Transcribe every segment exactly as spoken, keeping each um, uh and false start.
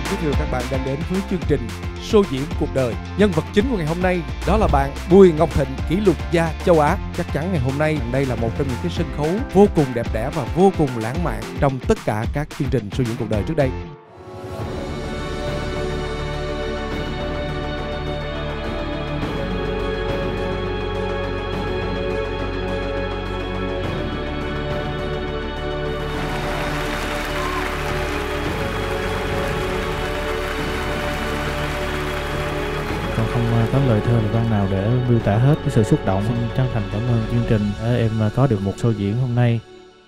quý vị và các bạn đang đến với chương trình Show diễn cuộc đời. Nhân vật chính của ngày hôm nay đó là bạn Bùi Ngọc Thịnh, kỷ lục gia châu Á. Chắc chắn ngày hôm nay đây là một trong những cái sân khấu vô cùng đẹp đẽ và vô cùng lãng mạn trong tất cả các chương trình Show diễn cuộc đời trước đây. Không có lời thơ lời văn nào để miêu tả hết cái sự xúc động. Xin chân thành cảm ơn chương trình em có được một show diễn hôm nay.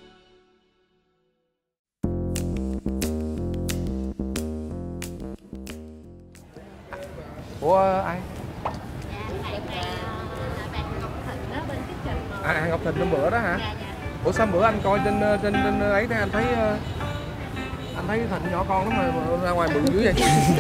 Ủa ai? À, Ngọc Thịnh hôm bữa đó hả? Ủa sao bữa anh coi trên trên trên ấy thế anh thấy anh thấy Thịnh nhỏ con lắm mà ra ngoài bự dữ vậy?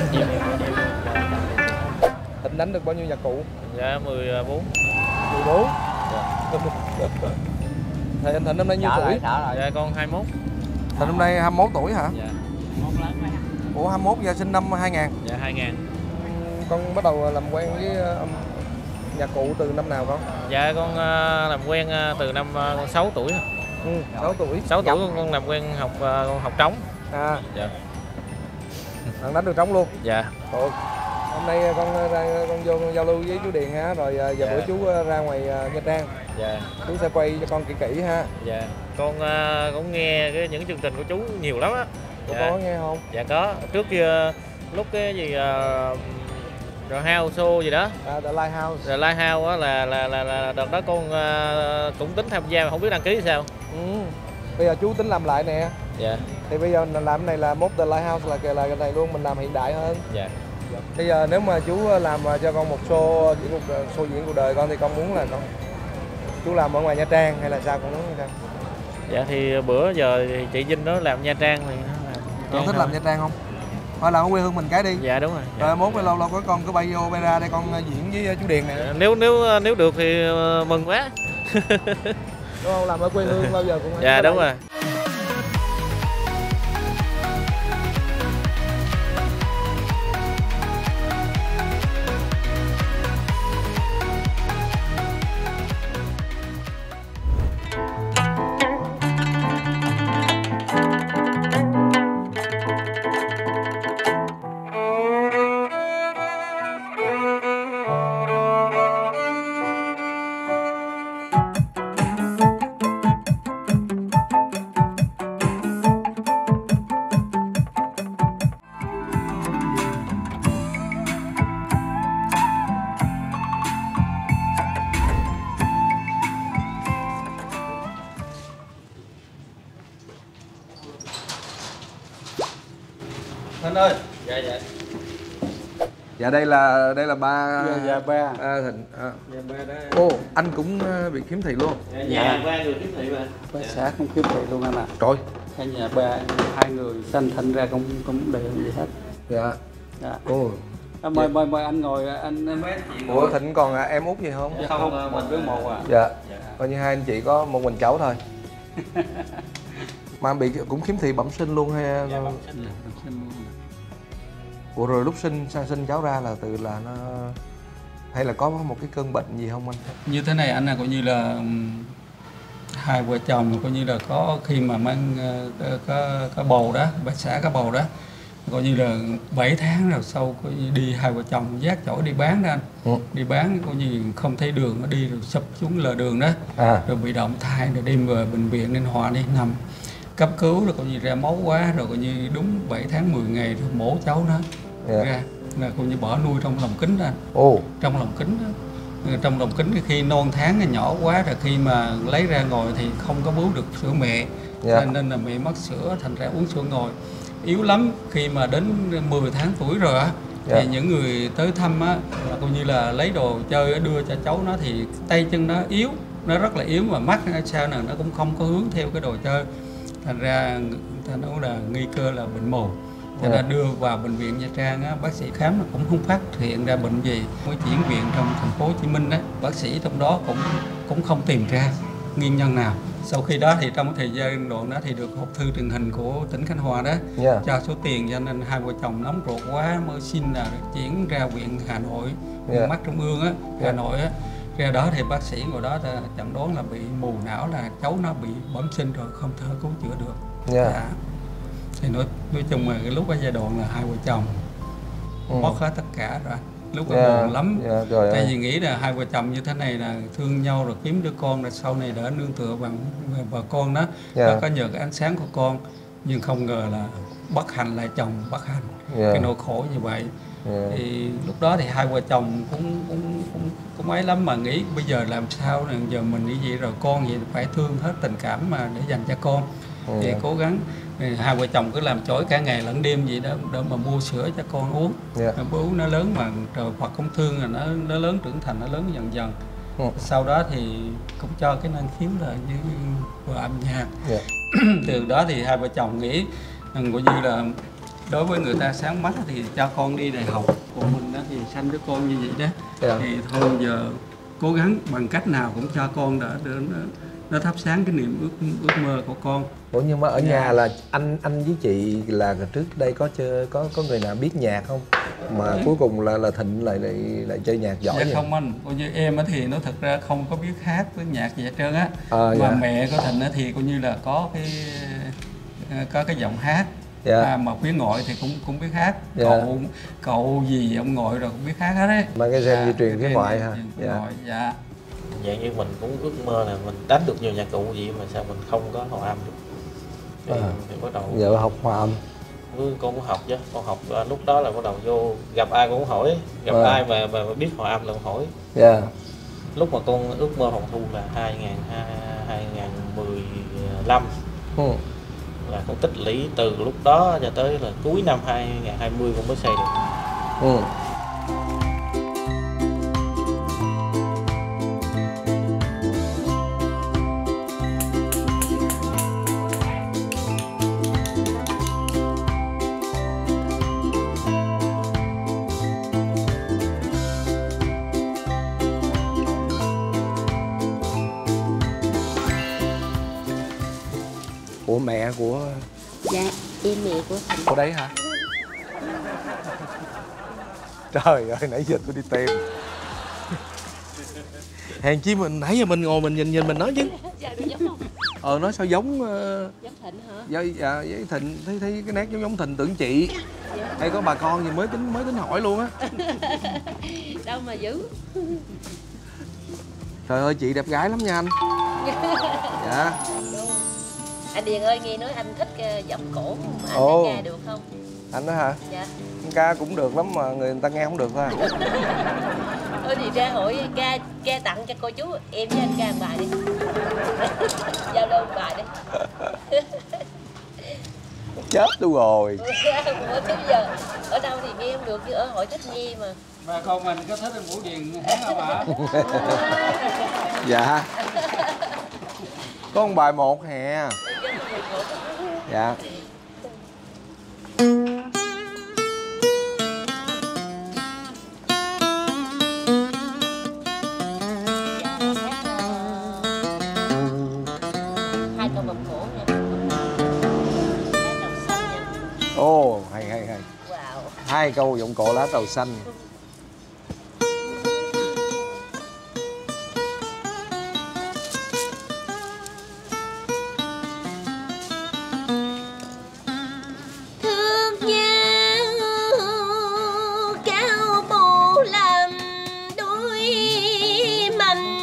Thịnh đánh được bao nhiêu nhạc cụ? Dạ mười bốn. mười bốn? Dạ. Thầy anh Thịnh năm nay nhiêu tuổi? Dạ con hai mươi mốt. Thịnh năm nay hai mươi mốt tuổi hả? Dạ. Ủa hai mươi mốt giờ sinh năm hai nghìn? Dạ hai nghìn. Con bắt đầu làm quen với nhạc cụ từ năm nào con? Dạ con làm quen từ năm con sáu tuổi. Ừ, sáu tuổi. sáu tuổi con, con làm quen học con học trống. À. Dạ. Bạn đánh được trống luôn? Dạ. Ủa, hôm nay con ra con vô con giao lưu với chú Điền ha, rồi giờ dạ. Bữa chú ra ngoài Nha Trang. Dạ. Chú sẽ quay cho con kỹ kỹ ha. Dạ. Con uh, cũng nghe cái những chương trình của chú nhiều lắm á. Dạ. Dạ. Có nghe không? Dạ có. Trước kia lúc cái gì uh, The House Show gì đó. À, The Lighthouse. The Lighthouse á là, là là là đợt đó con uh, cũng tính tham gia mà không biết đăng ký sao. Ừ. Bây giờ chú tính làm lại nè. Dạ. Thì bây giờ mình làm cái này là mốt The Lighthouse là cái là cái này luôn, mình làm hiện đại hơn. Dạ. Bây giờ nếu mà chú làm cho con một show diễn cuộc show diễn cuộc đời con thì con muốn là con chú làm ở ngoài Nha Trang hay là sao con muốn sao? Dạ thì bữa giờ thì chị Vinh nó làm Nha Trang thì nó làm. Con thích làm Nha Trang không? Hoặc là ở quê hương mình cái đi. Dạ đúng rồi. Dạ. Rồi mốt lâu lâu có con cứ bay vô bay ra đây con diễn với chú Điền nè. Dạ, nếu nếu nếu được thì mừng quá. Đúng không? Làm ở quê hương bao giờ cũng. Dạ đúng rồi. Thịnh ơi. Dạ dạ. Dạ đây là đây là ba. Dạ, dạ ba. À, Thịnh. À. Dạ ba đó. Ô, anh cũng bị khiếm thị luôn. Dạ, dạ. Ba người khiếm thị mà. Ba xã cũng khiếm thị luôn anh ạ. À. Trời. Cả nhà ba hai người sanh thành ra cũng cũng đều gì hết. Dạ. Dạ. Ô. À, mời mời mời anh ngồi anh anh. Ủa Thịnh còn à, em út gì không? Dạ không, không một đứa một à. Dạ. Dạ. Coi như hai anh chị có một mình cháu thôi. Mà bị cũng khiếm thị bẩm sinh luôn hay? Dạ bẩm sinh là bẩm sinh luôn. Ủa rồi lúc sinh sang sinh cháu ra là từ là nó hay là có một cái cơn bệnh gì không anh? Như thế này anh là coi như là hai vợ chồng coi như là có khi mà mang có có bầu đó, bà xã có bầu đó, coi như là bảy tháng rồi sau coi như đi hai vợ chồng dắt chổi đi bán đó anh. Ừ. Đi bán coi như không thấy đường, nó đi rồi sụp xuống lề đường đó. À. Rồi bị động thai rồi đem về bệnh viện Ninh Hòa đi nằm cấp cứu rồi coi như ra máu quá rồi coi như đúng bảy tháng mười ngày rồi mổ cháu nó. Yeah. Ra là coi như bỏ nuôi trong lồng kính đó anh. Oh. Trong lồng kính đó. Trong lồng kính khi non tháng nhỏ quá rồi khi mà lấy ra ngồi thì không có bú được sữa mẹ. Yeah. Nên là mẹ mất sữa thành ra uống sữa ngồi. Yếu lắm khi mà đến mười tháng tuổi rồi á. Yeah. Thì những người tới thăm á là coi như là lấy đồ chơi đưa cho cháu nó thì tay chân nó yếu, nó rất là yếu mà mắt sao nào nó cũng không có hướng theo cái đồ chơi. Thành ra ta nói là nghi cơ là bệnh mù. Cho nên đưa vào bệnh viện Nha Trang á, bác sĩ khám nó cũng không phát hiện ra bệnh gì. Mới chuyển viện trong thành phố Hồ Chí Minh á, bác sĩ trong đó cũng cũng không tìm ra nguyên nhân nào. Sau khi đó thì trong cái thời gian đoạn đó thì được hộp thư truyền hình của tỉnh Khánh Hòa đó Yeah. cho số tiền, cho nên hai vợ chồng nóng ruột quá mới xin là chuyển ra viện Hà Nội, Yeah. mắt Trung ương á, Hà Yeah. Nội á. Ra đó thì bác sĩ ngồi đó ta chẩn đoán là bị mù não, là cháu nó bị bẩm sinh rồi, không thể cứu chữa được. Yeah. Dạ. Thì nói nói chung là cái lúc ở giai đoạn là hai vợ chồng Ừ. mất hết tất cả rồi, lúc đó Yeah. buồn lắm. Yeah, trời Tại ơi. vì nghĩ là hai vợ chồng như thế này là thương nhau rồi kiếm đứa con là sau này đỡ nương tựa bằng bà con đó, Yeah. nó có nhờ cái ánh sáng của con, nhưng không ngờ là bất hạnh lại chồng bất hạnh. Yeah. Cái nỗi khổ như vậy. Yeah. Thì lúc đó thì hai vợ chồng cũng cũng cũng cũng ấy lắm, mà nghĩ bây giờ làm sao là giờ mình như vậy rồi, con vậy phải thương hết tình cảm mà để dành cho con. Ừ. Thì cố gắng thì hai vợ chồng cứ làm chổi cả ngày lẫn đêm vậy đó để mà mua sữa cho con uống. Yeah. Bố nó lớn mà trời Phật không thương là nó nó lớn trưởng thành, nó lớn dần dần. Ừ. Sau đó thì cũng cho cái năng khiếu là như vừa âm nhạc. Yeah. Từ đó thì hai vợ chồng nghĩ rằng coi như là đối với người ta sáng mắt thì cho con đi đại học, của mình đó thì sanh đứa con như vậy đó. Yeah. Thì thôi giờ cố gắng bằng cách nào cũng cho con đỡ để nó, nó thắp sáng cái niềm ước ước mơ của con. Ủa nhưng mà ở Dạ. nhà là anh anh với chị là trước đây có chơi có có người nào biết nhạc không, mà cuối cùng là là Thịnh lại lại lại chơi nhạc giỏi Dạ vậy? không anh, coi như em á thì nó thật ra không có biết hát với nhạc gì hết trơn á. À, Mà dạ. mẹ của Thịnh á thì coi như là có cái có cái giọng hát. Dạ. À, mà phía ngoại thì cũng cũng biết hát. Dạ. Cậu cậu gì ông ngoại rồi cũng biết hát hết đấy. Mà cái gen di truyền phía cái ngoại gen hả? di truyền phía Dạ. ngoại, dạ. Dạng như mình cũng ước mơ là mình đánh được nhiều nhạc cụ gì mà sao mình không có hòa âm được. Thì, À. thì bắt đầu Giờ học hòa âm. với con cũng học chứ, con học à, lúc đó là bắt đầu vô gặp ai cũng hỏi, gặp À. ai mà, mà mà biết hòa âm là cũng hỏi. Dạ. Lúc mà con ước mơ phòng thu là hai nghìn mười lăm Ừ. là con tích lũy từ lúc đó cho tới là cuối năm hai nghìn hai mươi con mới xây được. Ừ. Ủa mẹ của Dạ, em mẹ của Thịnh. của đấy hả? Trời ơi, nãy giờ tôi đi tìm. Hèn chi mình nãy giờ mình ngồi mình nhìn nhìn mình nói chứ. Dạ, đúng giống không? Ờ nói sao giống uh, Giống Thịnh hả? với dạ, với Thịnh, thấy thấy cái nét giống giống Thịnh tưởng chị. Hay có bà con gì mới tính mới tính hỏi luôn á. Đâu mà dữ. Trời ơi chị đẹp gái lắm nha anh. Dạ. Anh Điền ơi, nghe nói anh thích uh, giọng cổ mà anh Ồ. nghe được không? Anh đó hả? Dạ. Anh ca cũng được lắm mà người ta nghe không được thôi. Thôi thì ra hỏi ca ca tặng cho cô chú, em với anh ca một bài đi. Giao lưu một bài đi. Chết luôn rồi. Ủa chứ giờ ở đâu thì nghe không được chứ ở hội thích nghe mà. Bà con mình có thích Vũ Điền hát không ạ? Dạ. Có một bài một hè. Dạ. Hai câu vọng cổ nha. Hai đầu xanh nha. Ồ, hay hay hay. Wow. Hai câu giọng cổ lá trầu xanh. Thương nhau cao bồ làm đôi mình,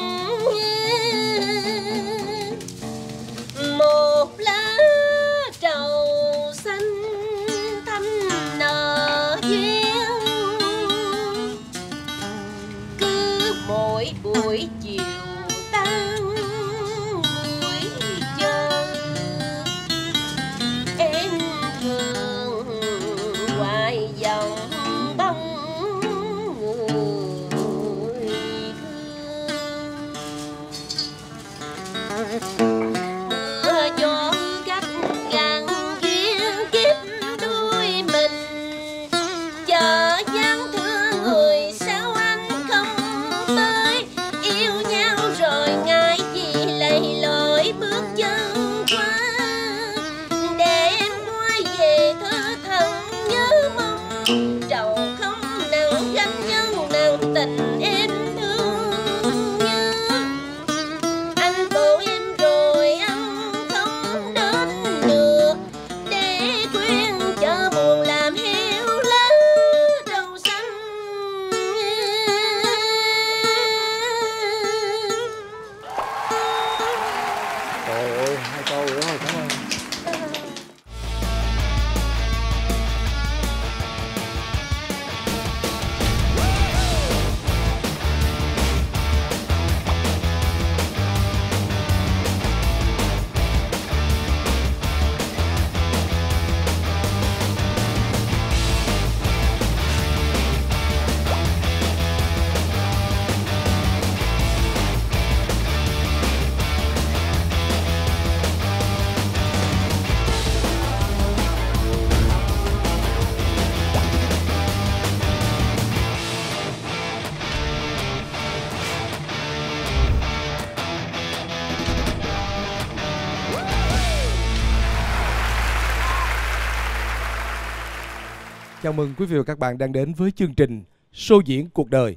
một lá trầu xanh thắm nở duyên, Chào mừng quý vị và các bạn đang đến với chương trình Show diễn cuộc đời.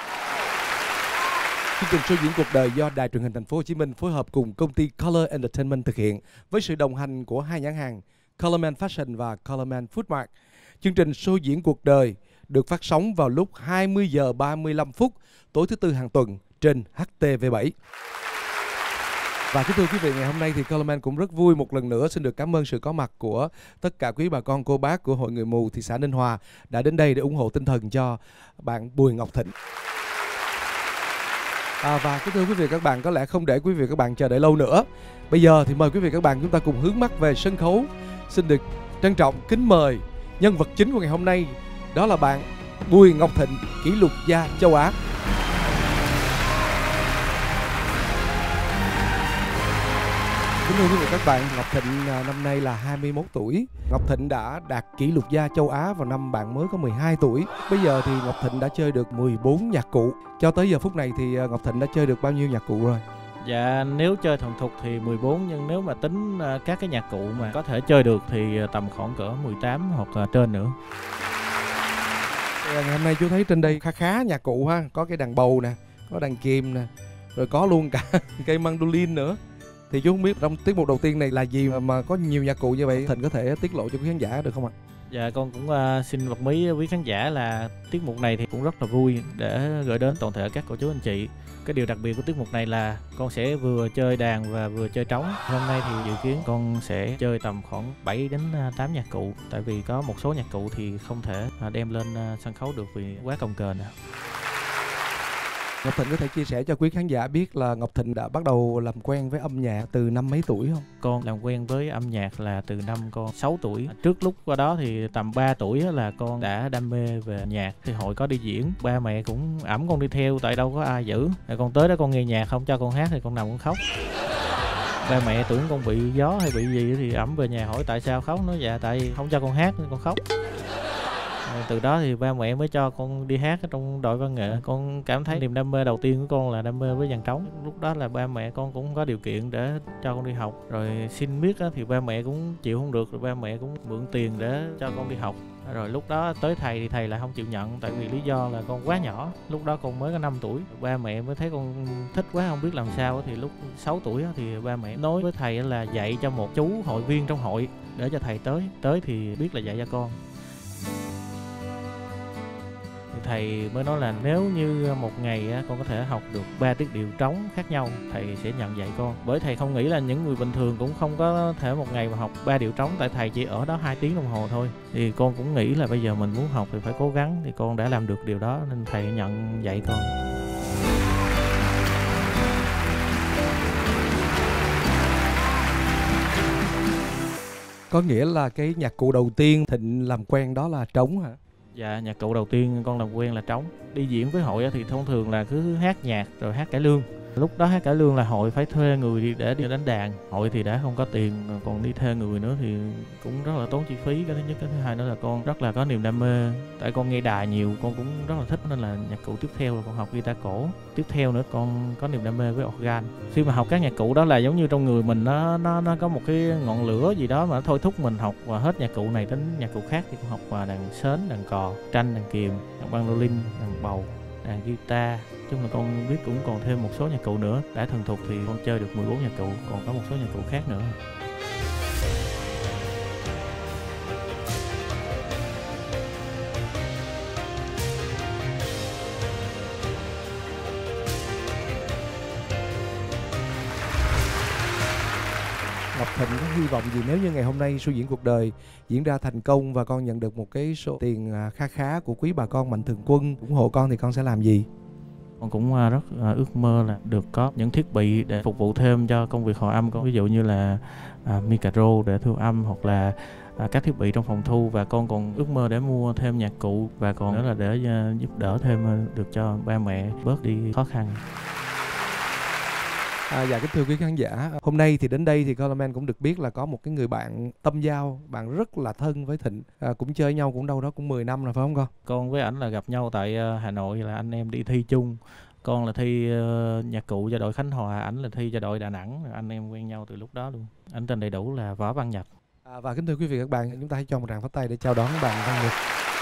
Chương trình Show diễn cuộc đời do Đài Truyền hình Thành phố Hồ Chí Minh phối hợp cùng công ty Color Entertainment thực hiện với sự đồng hành của hai nhãn hàng Colorman Fashion và Colorman Foodmark. Chương trình Show diễn cuộc đời được phát sóng vào lúc hai mươi giờ ba mươi lăm phút tối thứ tư hàng tuần trên H T V bảy. Và kính thưa quý vị, ngày hôm nay thì Colorman cũng rất vui một lần nữa xin được cảm ơn sự có mặt của tất cả quý bà con cô bác của Hội Người Mù thị xã Ninh Hòa đã đến đây để ủng hộ tinh thần cho bạn Bùi Ngọc Thịnh. À, và kính thưa quý vị và các bạn, có lẽ không để quý vị và các bạn chờ đợi lâu nữa. Bây giờ thì mời quý vị và các bạn chúng ta cùng hướng mắt về sân khấu. Xin được trân trọng kính mời nhân vật chính của ngày hôm nay, đó là bạn Bùi Ngọc Thịnh, kỷ lục gia châu Á. Kính thưa quý vị và các bạn, Ngọc Thịnh năm nay là hai mươi mốt tuổi. Ngọc Thịnh đã đạt kỷ lục gia châu Á vào năm bạn mới có mười hai tuổi. Bây giờ thì Ngọc Thịnh đã chơi được mười bốn nhạc cụ. Cho tới giờ phút này thì Ngọc Thịnh đã chơi được bao nhiêu nhạc cụ rồi? Dạ, nếu chơi thuần thục thì mười bốn, nhưng nếu mà tính các cái nhạc cụ mà có thể chơi được thì tầm khoảng cỡ mười tám hoặc là trên nữa. Ngày hôm nay chú thấy trên đây khá khá nhạc cụ ha, có cái đàn bầu nè, có đàn kìm nè, rồi có luôn cả cây mandolin nữa. Thì chú không biết trong tiết mục đầu tiên này là gì mà, mà có nhiều nhạc cụ như vậy, Thịnh có thể tiết lộ cho quý khán giả được không ạ? Dạ, con cũng uh, xin bật mí quý khán giả là tiết mục này thì cũng rất là vui để gửi đến toàn thể các cô chú anh chị. Cái điều đặc biệt của tiết mục này là con sẽ vừa chơi đàn và vừa chơi trống. Hôm nay thì dự kiến con sẽ chơi tầm khoảng bảy đến tám nhạc cụ. Tại vì có một số nhạc cụ thì không thể đem lên sân khấu được vì quá cồng kềnh. Ngọc Thịnh có thể chia sẻ cho quý khán giả biết là Ngọc Thịnh đã bắt đầu làm quen với âm nhạc từ năm mấy tuổi không? Con làm quen với âm nhạc là từ năm con sáu tuổi. Trước lúc qua đó thì tầm ba tuổi là con đã đam mê về nhạc. Thì hội có đi diễn, ba mẹ cũng ẵm con đi theo tại đâu có ai giữ. Rồi con tới đó con nghe nhạc không cho con hát thì con nằm con khóc. Ba mẹ tưởng con bị gió hay bị gì thì ẵm về nhà hỏi tại sao khóc, nói dạ tại không cho con hát nên con khóc. Từ đó thì ba mẹ mới cho con đi hát ở trong đội văn nghệ. Con cảm thấy niềm đam mê đầu tiên của con là đam mê với dàn trống. Lúc đó là ba mẹ con cũng không có điều kiện để cho con đi học. Rồi xin biết thì ba mẹ cũng chịu không được, rồi ba mẹ cũng mượn tiền để cho con đi học. Rồi lúc đó tới thầy thì thầy lại không chịu nhận, tại vì lý do là con quá nhỏ. Lúc đó con mới có năm tuổi. Ba mẹ mới thấy con thích quá không biết làm sao, thì lúc sáu tuổi thì ba mẹ nói với thầy là dạy cho một chú hội viên trong hội để cho thầy tới. Tới thì biết là dạy cho con. Thầy mới nói là nếu như một ngày con có thể học được ba tiết điệu trống khác nhau, thầy sẽ nhận dạy con. Bởi thầy không nghĩ là những người bình thường cũng không có thể một ngày mà học ba điệu trống, tại thầy chỉ ở đó hai tiếng đồng hồ thôi. Thì con cũng nghĩ là bây giờ mình muốn học thì phải cố gắng, thì con đã làm được điều đó nên thầy nhận dạy con. Có nghĩa là cái nhạc cụ đầu tiên Thịnh làm quen đó là trống hả? Dạ, nhạc cụ đầu tiên con làm quen là trống. Đi diễn với hội thì thông thường là cứ hát nhạc rồi hát cải lương. Lúc đó hát cải lương là hội phải thuê người đi để đi đánh đàn. Hội thì đã không có tiền, còn đi thuê người nữa thì cũng rất là tốn chi phí. Cái thứ nhất, cái thứ hai nữa là con rất là có niềm đam mê. Tại con nghe đài nhiều, con cũng rất là thích, nên là nhạc cụ tiếp theo là con học guitar cổ. Tiếp theo nữa con có niềm đam mê với organ. Khi mà học các nhạc cụ đó là giống như trong người mình nó nó nó có một cái ngọn lửa gì đó mà nó thôi thúc mình học, và hết nhạc cụ này đến nhạc cụ khác. Thì con học và đàn sến, đàn cò, tranh, đàn kìm, đàn mandolin, đàn bầu, đàn guitar. Chung là con biết cũng còn thêm một số nhạc cụ nữa. Đã thuần thục thì con chơi được mười bốn nhạc cụ, còn có một số nhạc cụ khác nữa. Ngọc Thịnh có hy vọng gì nếu như ngày hôm nay show diễn cuộc đời diễn ra thành công và con nhận được một cái số tiền kha khá của quý bà con mạnh thường quân ủng hộ con thì con sẽ làm gì? Con cũng rất ước mơ là được có những thiết bị để phục vụ thêm cho công việc hòa âm con, ví dụ như là à, micro để thu âm, hoặc là à, các thiết bị trong phòng thu. Và con còn ước mơ để mua thêm nhạc cụ, và còn nữa là để uh, giúp đỡ thêm được cho ba mẹ bớt đi khó khăn. À, dạ kính thưa quý khán giả, hôm nay thì đến đây thì Colorman cũng được biết là có một cái người bạn tâm giao, bạn rất là thân với Thịnh, à, cũng chơi nhau cũng đâu đó cũng mười năm rồi phải không con? Con với ảnh là gặp nhau tại uh, Hà Nội, là anh em đi thi chung. Con là thi uh, nhạc cụ cho đội Khánh Hòa, ảnh là thi cho đội Đà Nẵng, anh em quen nhau từ lúc đó luôn. Anh tên đầy đủ là Võ Văn Nhật. À, và kính thưa quý vị các bạn, chúng ta hãy cho một tràng pháo tay để chào đón bạn Văn Nhật.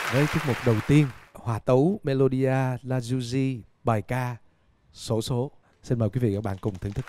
Với tiết mục đầu tiên, hòa tấu Melodia La Giugi, bài ca Xổ số. Xin mời quý vị và các bạn cùng thưởng thức.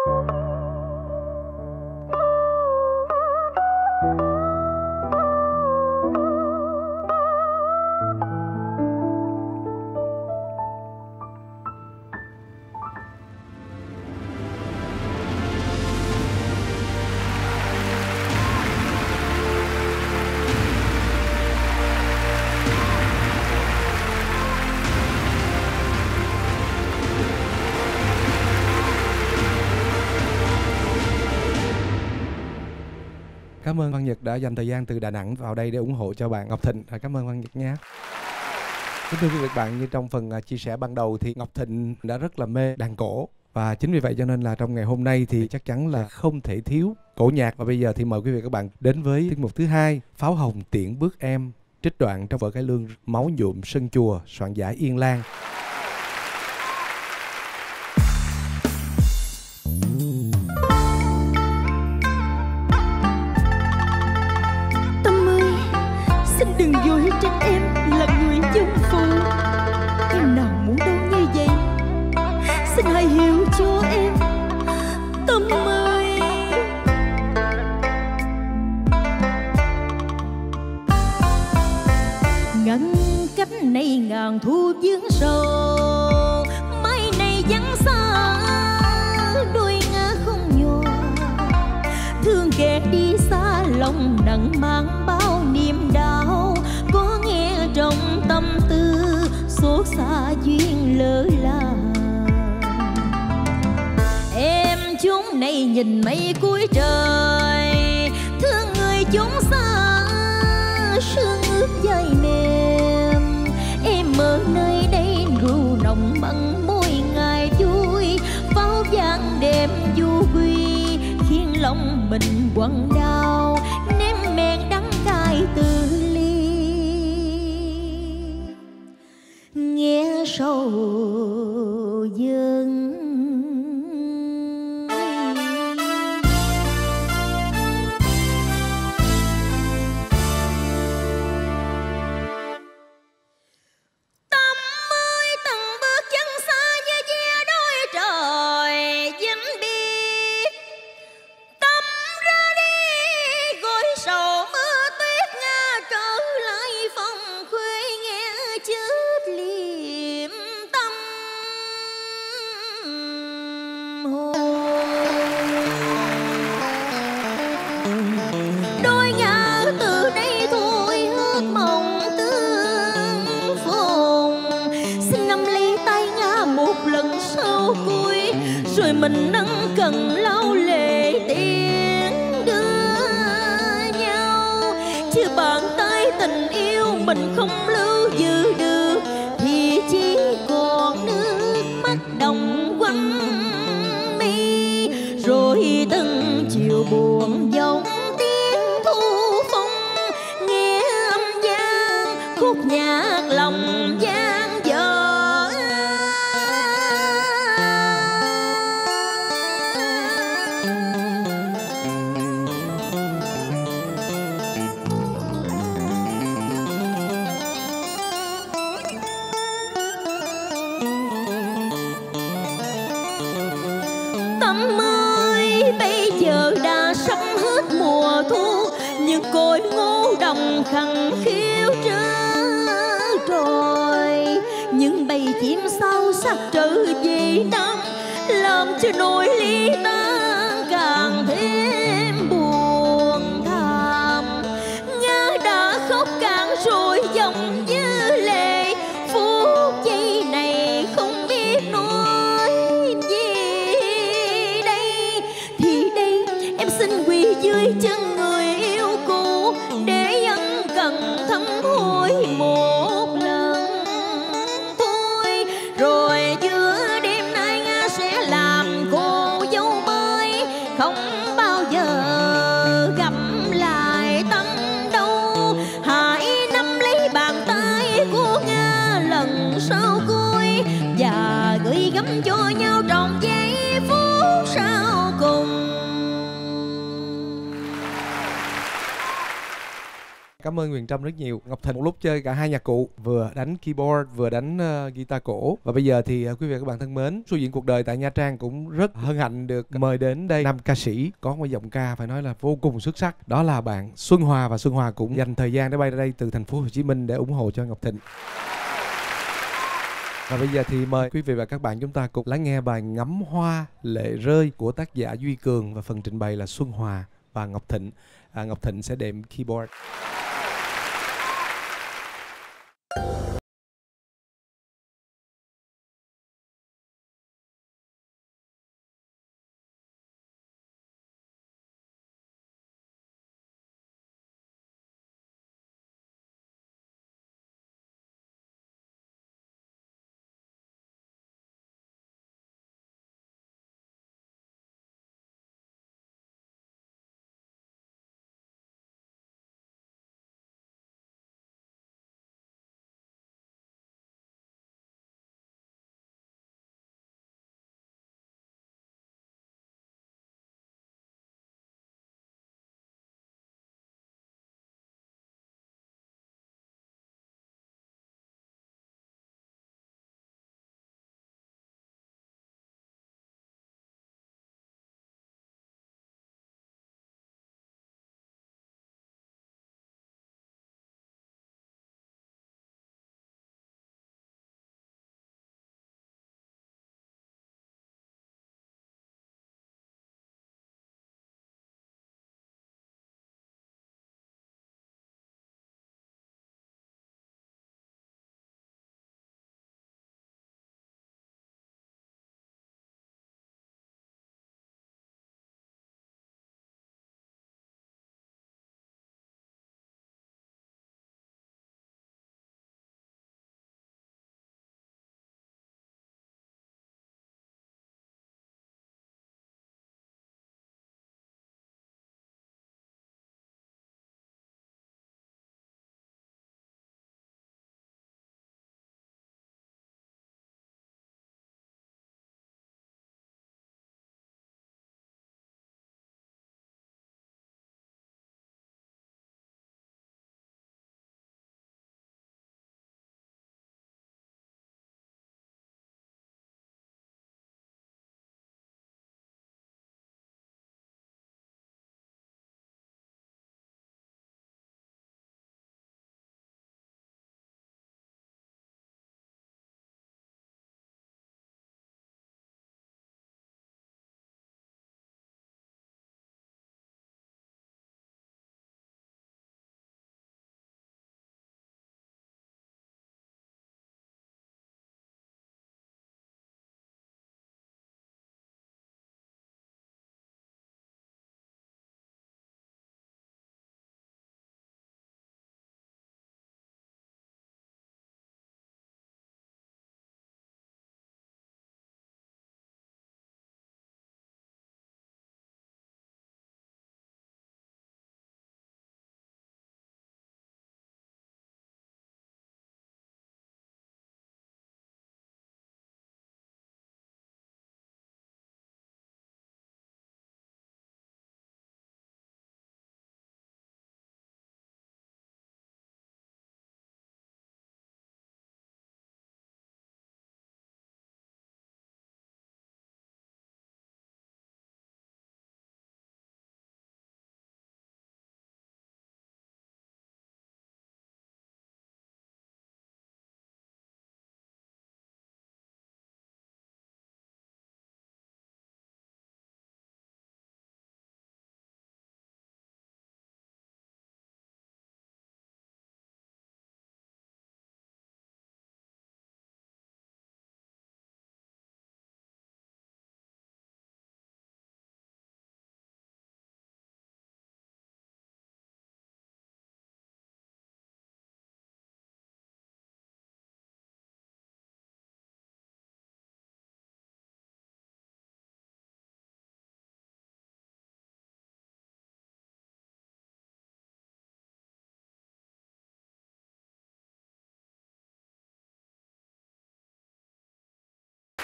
Cảm ơn Văn Nhật đã dành thời gian từ Đà Nẵng vào đây để ủng hộ cho bạn Ngọc Thịnh. Cảm ơn Văn Nhật nha. Kính thưa quý vị bạn, như trong phần chia sẻ ban đầu thì Ngọc Thịnh đã rất là mê đàn cổ. Và chính vì vậy cho nên là trong ngày hôm nay thì chắc chắn là không thể thiếu cổ nhạc. Và bây giờ thì mời quý vị các bạn đến với tiết mục thứ hai, Pháo Hồng Tiễn Bước Em, trích đoạn trong vở cải lương Máu Nhuộm Sân Chùa, soạn giả Yên Lan. Đừng vội trách em là người dung phu. Em nào muốn đâu như vậy, xin hãy hiểu cho em. Tâm ơi, ngăn cách này ngàn thu vướng sầu, mai này vắng xa đôi ngã không nhỏ. Thương kẻ đi xa lòng nặng mang bao niềm đau, có nghe trong tâm tư xót xa duyên lỡ làng. Em chốn này nhìn mây cuối trời, thương người chốn xa sương ướt dài mềm. Em ở nơi đây rượu nồng bằng môi ngày vui, pháo vang đêm du quy khiến lòng mình quặn đau, nếm men đắng cay từ ly. Nghe sầu dâng tâm ơi, từng bước chân xa như ve đôi trời vĩnh biệt. Tâm ra đi gối sầu mưa tuyết nga, trở lại phòng khuê nghe chết liệm tâm hồn. Đôi ngả từ đây thôi ước mộng tương phùng, xin nắm lấy tay ngả một lần sau cuối, rồi mình nâng cần lau lệ tiến đưa nhau. Chứ bàn tay tình yêu mình không lưu giữ được, thì chỉ còn nước mắt đồng quanh mi. Rồi từng chiều buồn giông tiếng thu phong, nghe âm vang khúc nhạc lòng vang dở. Tâm ơi, bây giờ đã sắp hết mùa thu, nhưng cội ngô đồng khăn khiếu trở rồi. Những bầy chim sao sắc trở về năm, làm cho nỗi ly tan càng thêm buồn thảm. Nga đã khóc cạn rồi dòng như lệ, phút giây này không biết nói gì đây. Thì đây em xin quỳ dưới chân người yêu cũ, để ân cần thăm hỏi một lần thôi. Rồi giữa đêm nay Nga sẽ làm cô dâu mới. Cảm ơn Huyền Trâm rất nhiều. Ngọc Thịnh một lúc chơi cả hai nhạc cụ, vừa đánh keyboard vừa đánh uh, guitar cổ. Và bây giờ thì uh, quý vị và các bạn thân mến, show diễn cuộc đời tại Nha Trang cũng rất hân hạnh được mời đến đây nam ca sĩ có một giọng ca phải nói là vô cùng xuất sắc. Đó là bạn Xuân Hòa, và Xuân Hòa cũng dành thời gian để bay ra đây từ thành phố Hồ Chí Minh để ủng hộ cho Ngọc Thịnh. Và bây giờ thì mời quý vị và các bạn chúng ta cùng lắng nghe bài Ngắm Hoa Lệ Rơi của tác giả Duy Cường, và phần trình bày là Xuân Hòa và Ngọc Thịnh. À, Ngọc Thịnh sẽ đệm keyboard.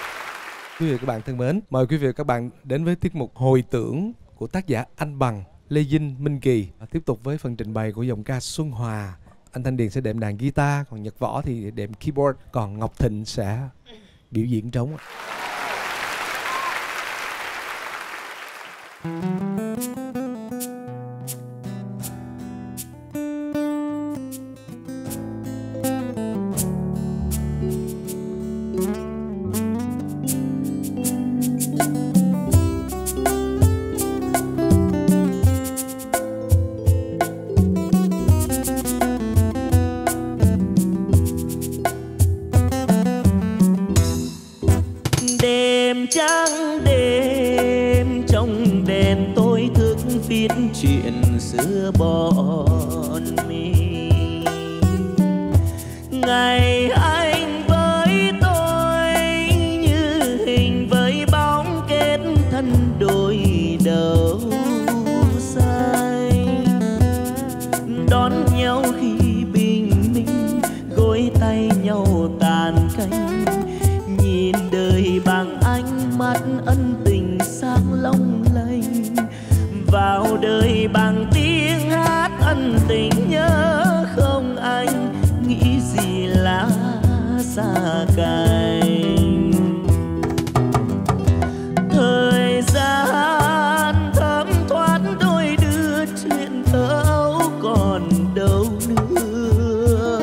Quý vị và các bạn thân mến, mời quý vị và các bạn đến với tiết mục Hồi tưởng của tác giả Anh Bằng, Lê Vinh, Minh Kỳ. Tiếp tục với phần trình bày của giọng ca Xuân Hòa. Anh Thanh Điền sẽ đệm đàn guitar, còn Nhật Võ thì đệm keyboard, còn Ngọc Thịnh sẽ biểu diễn trống. Đêm trắng đêm trong đèn tôi thức viết chuyện xưa bọn mình. Ngày anh với tôi như hình với bóng kết thân đôi đầu say, đón nhau khi bình minh, gối tay nhau tàn canh, nhìn đời bằng ánh mắt ân tình sáng long lanh, vào đời bằng tiếng hát ân tình. Nhớ không anh nghĩ gì là xa cánh, thời gian thấm thoát đôi đưa chuyện thơ ấu còn đâu nữa.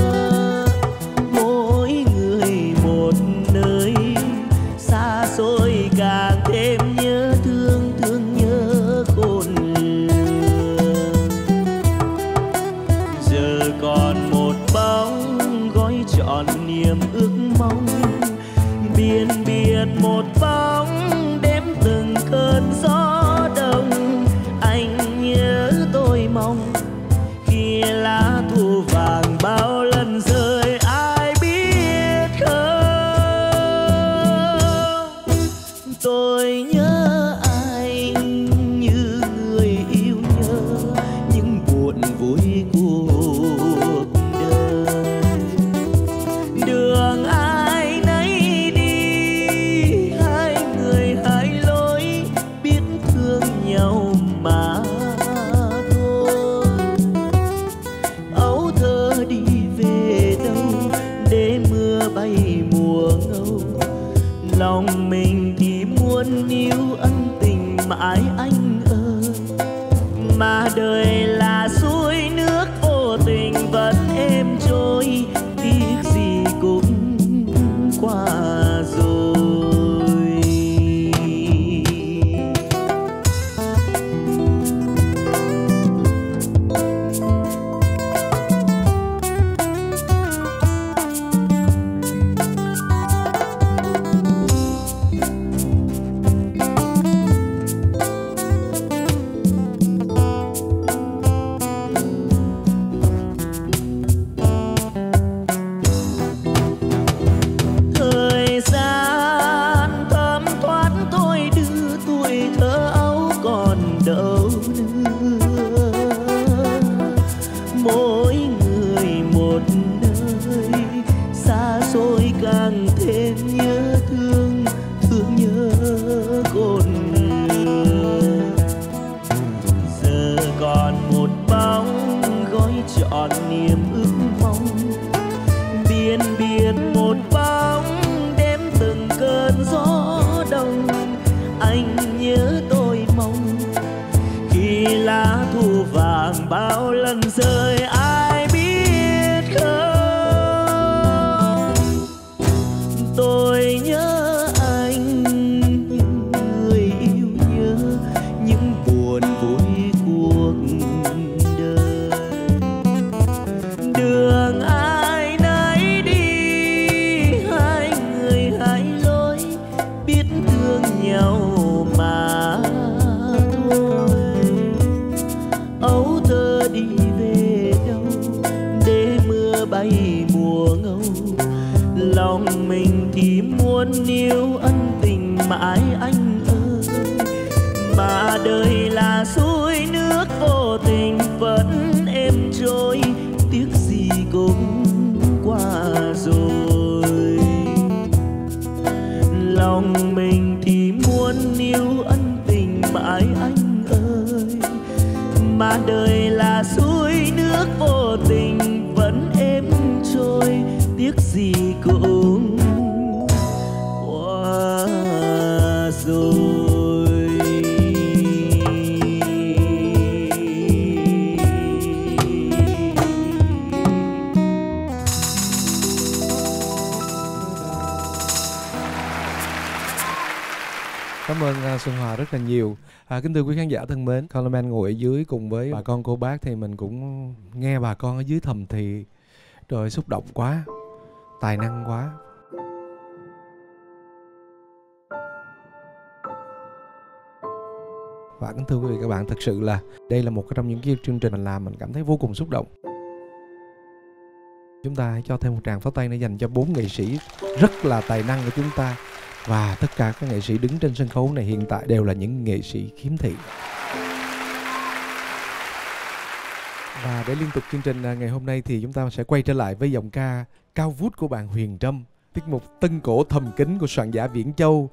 Mỗi người một nơi xa xôi càng thêm nhớ thương, thương nhớ khôn lường. Giờ còn một bóng gói trọn niềm ước mong, biên biệt một bóng đếm từng cơn gió đông. Anh nhớ tôi mong khi lá thu vàng bao lần rơi, ai biết không? Tôi nhớ anh như người yêu nhớ những buồn vui cuộc đời. Đường ai nấy đi, hai người hai lối, biết thương nhau mà thôi. Ấu thơ đi về đâu để mưa bay mùa ngâu, lòng mình thì muốn níu ân tình mãi anh ơi. Mà đời là suối nước vô tình vẫn êm trôi, tiếc gì cũng qua rồi. Thời gian thấm thoát tôi đưa tuổi thơ ấu còn đâu nữa. Mỗi người một nơi xa xôi càng thêm nhớ thương, thương nhớ khôn lường. Giờ còn một bóng gói trọn niềm ước mong, biên biệt một bóng đếm từng cơn gió đông. Anh nhớ tôi mong khi lá thu vàng bao lần rơi, ai biết không? Tôi nhớ anh như người yêu nhớ những buồn vui cuộc đời. Đường ai nấy đi, hai người hai lối, biết thương nhau mà thôi. Ấu thơ đi về đâu để mưa bay mùa ngâu, lòng mình thì muốn níu ân tình mãi anh ơi. Mà đời là suối nước vô tình vẫn êm trôi, tiếc gì cũng qua rồi. Lòng mình thì muốn níu ân tình mãi anh ơi. cả đời là suối nước vô tình vẫn êm trôi, tiếc gì cũng qua rồi. Cảm ơn uh, Xuân Hòa rất là nhiều. À, kính thưa quý khán giả thân mến, Coleman ngồi ở dưới cùng với bà con cô bác thì mình cũng nghe bà con ở dưới thầm thì trời xúc động quá, tài năng quá. Và kính thưa quý vị các bạn, thật sự là đây là một trong những cái chương trình mình làm mình cảm thấy vô cùng xúc động. Chúng ta hãy cho thêm một tràng pháo tay nữa dành cho bốn nghệ sĩ rất là tài năng của chúng ta. Và tất cả các nghệ sĩ đứng trên sân khấu này hiện tại đều là những nghệ sĩ khiếm thị. Và để liên tục chương trình ngày hôm nay thì chúng ta sẽ quay trở lại với giọng ca cao vút của bạn Huyền Trâm, tiết mục Tân Cổ Thầm Kín của soạn giả Viễn Châu.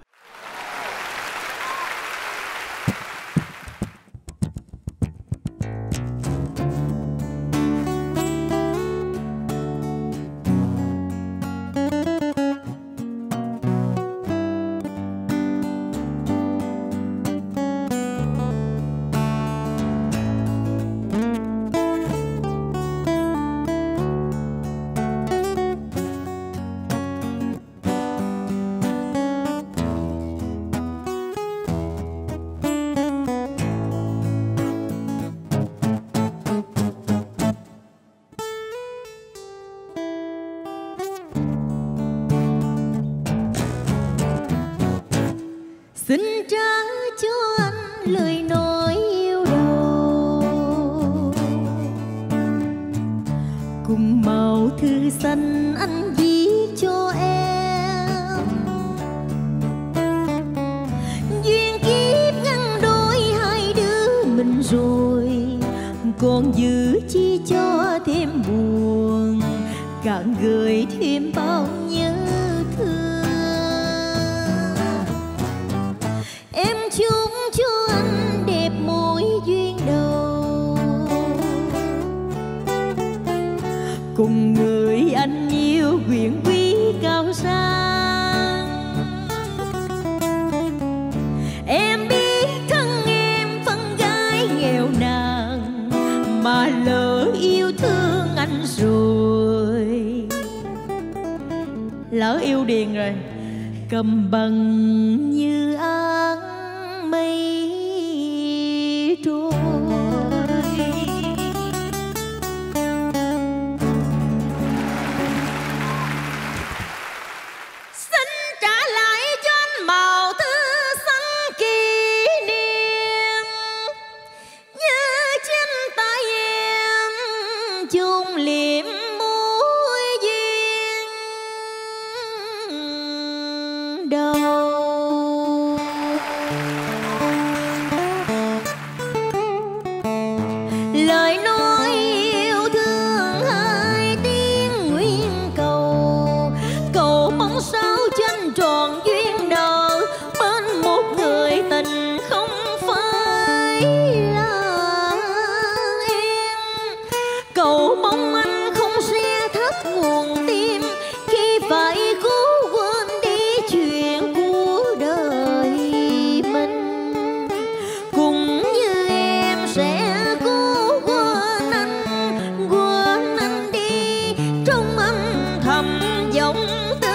Xin trả cho anh lời nói yêu đầu, cùng màu thư xanh anh viết cho em. Duyên kiếp ngăn đôi hai đứa mình rồi, còn giữ chi cho thêm buồn, càng gửi thêm bao nhớ thương. Em chúc cho anh đẹp mối duyên đầu, cùng người anh yêu quyền quý cao sang. Em biết thân em phân gái nghèo nàn, mà lỡ yêu thương anh rồi, lỡ yêu điền rồi, cầm bằng như áng mây trôi. Xin trả lại cho anh màu thư xanh kỷ niệm, như trên tay em chung liệm mối duyên đầu. Lời nói yêu thương hai tiếng nguyện cầu, cầu mong sao tranh tròn duyên nợ bên một người tình không phải là em. Cầu mong anh không sẽ thắt nguồn tim khi phải cố quên đi chuyện của đời mình, cũng như em sẽ cố quên anh, quên anh đi trong âm thầm giọng tên.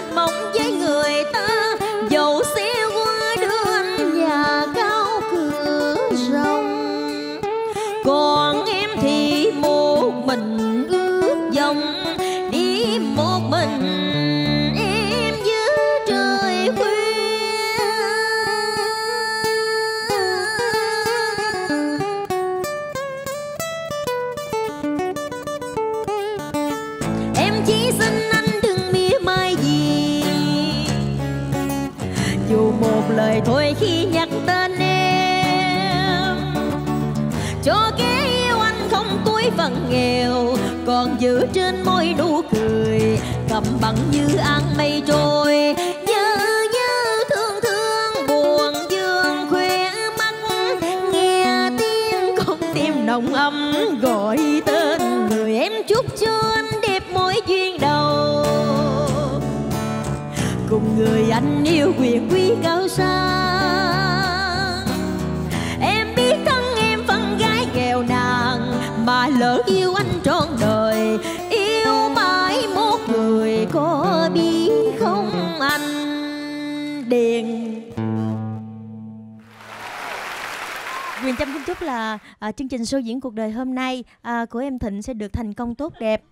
mênh mông với người ta, dầu xe qua đưa anh nhà cao cửa rộng. Còn em thì một mình ước vọng đi một mình em dưới trời khuya. Em chỉ xin anh đừng mỉa mai gì, dù một lời thôi khi nhắc tên em, cho kẻ yêu anh không túi phần nghèo, còn giữ trên môi nụ cười cầm bằng như áng mây trôi. Nhớ nhớ thương thương buồn dương khoe mắt, nghe tiếng con tim nồng ấm gọi tên người. Em chúc cho anh đẹp mối duyên đầu, cùng người anh yêu quyền quý cao sang. Em biết thân em phân gái nghèo nàn, mà lỡ yêu anh trọn đời, yêu mãi một người có biết không anh Điền. Quyền Trâm kính chúc là à, chương trình show diễn cuộc đời hôm nay à, của em Thịnh sẽ được thành công tốt đẹp.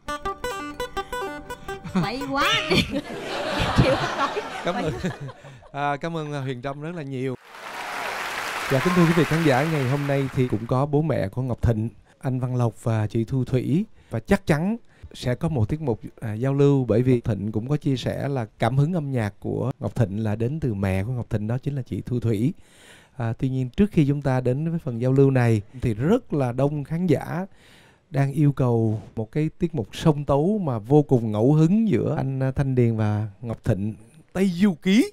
Vậy quá chịu không nói. Cảm ơn à, cảm ơn Huyền Trâm rất là nhiều. Dạ kính thưa quý vị khán giả, ngày hôm nay thì cũng có bố mẹ của Ngọc Thịnh, anh Văn Lộc và chị Thu Thủy, và chắc chắn sẽ có một tiết mục à, giao lưu, bởi vì Thịnh cũng có chia sẻ là cảm hứng âm nhạc của Ngọc Thịnh là đến từ mẹ của Ngọc Thịnh, đó chính là chị Thu Thủy. À, tuy nhiên trước khi chúng ta đến với phần giao lưu này thì rất là đông khán giả đang yêu cầu một cái tiết mục song tấu mà vô cùng ngẫu hứng giữa anh Thanh Điền và Ngọc Thịnh, Tây Du Ký.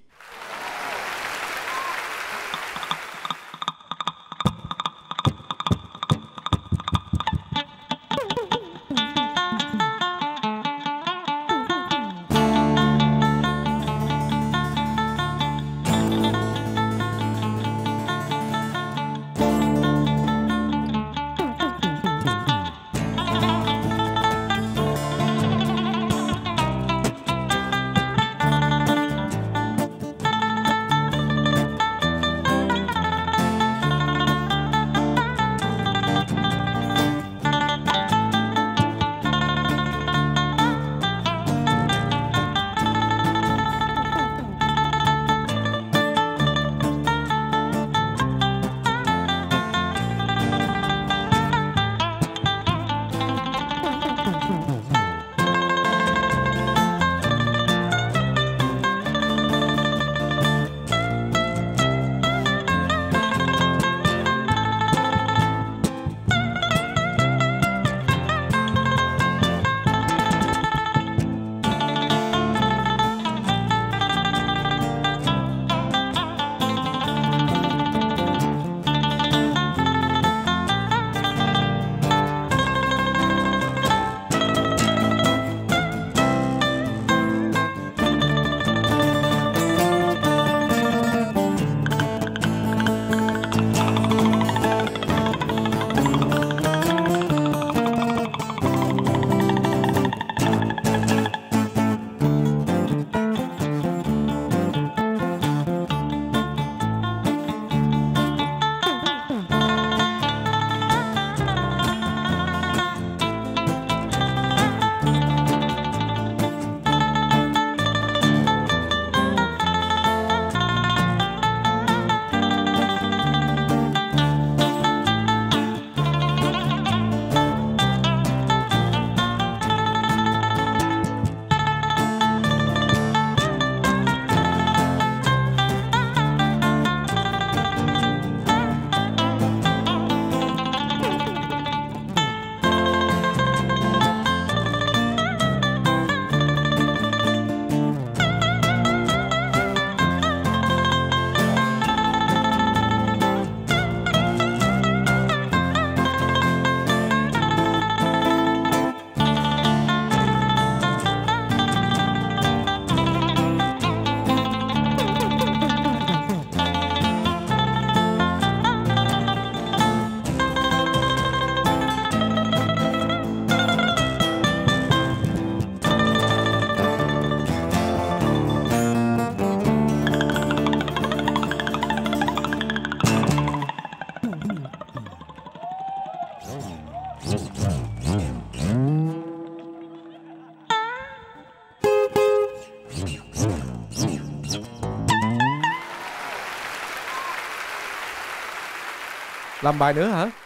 Làm bài nữa hả?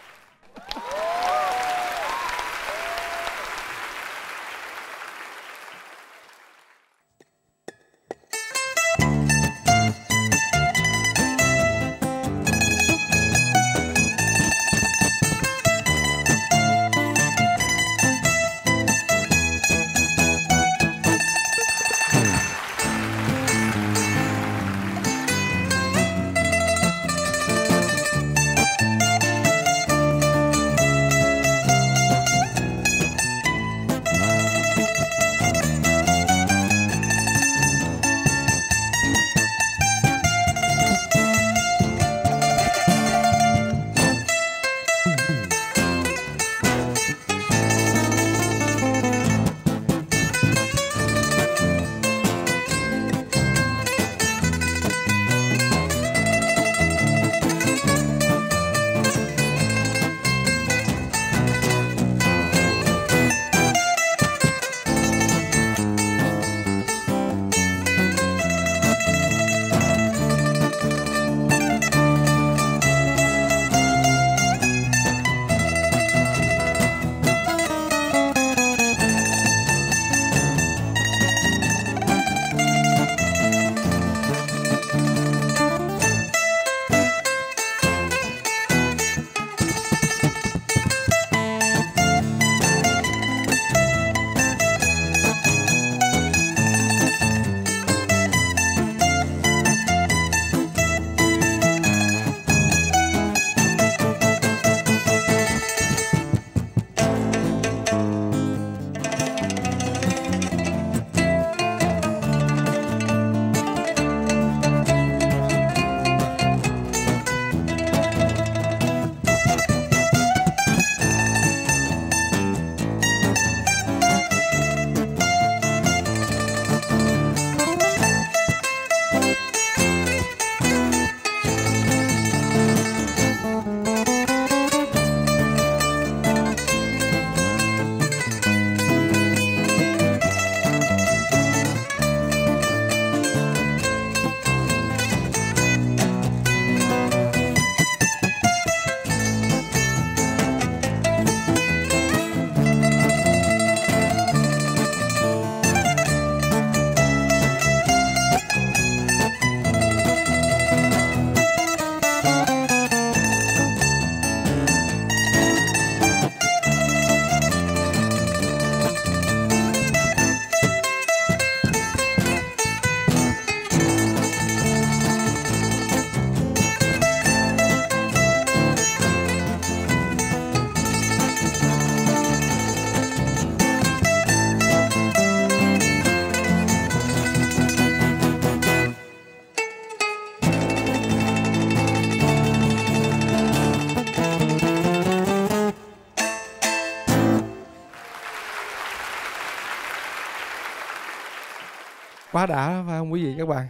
Quá đã phải không quý vị các bạn?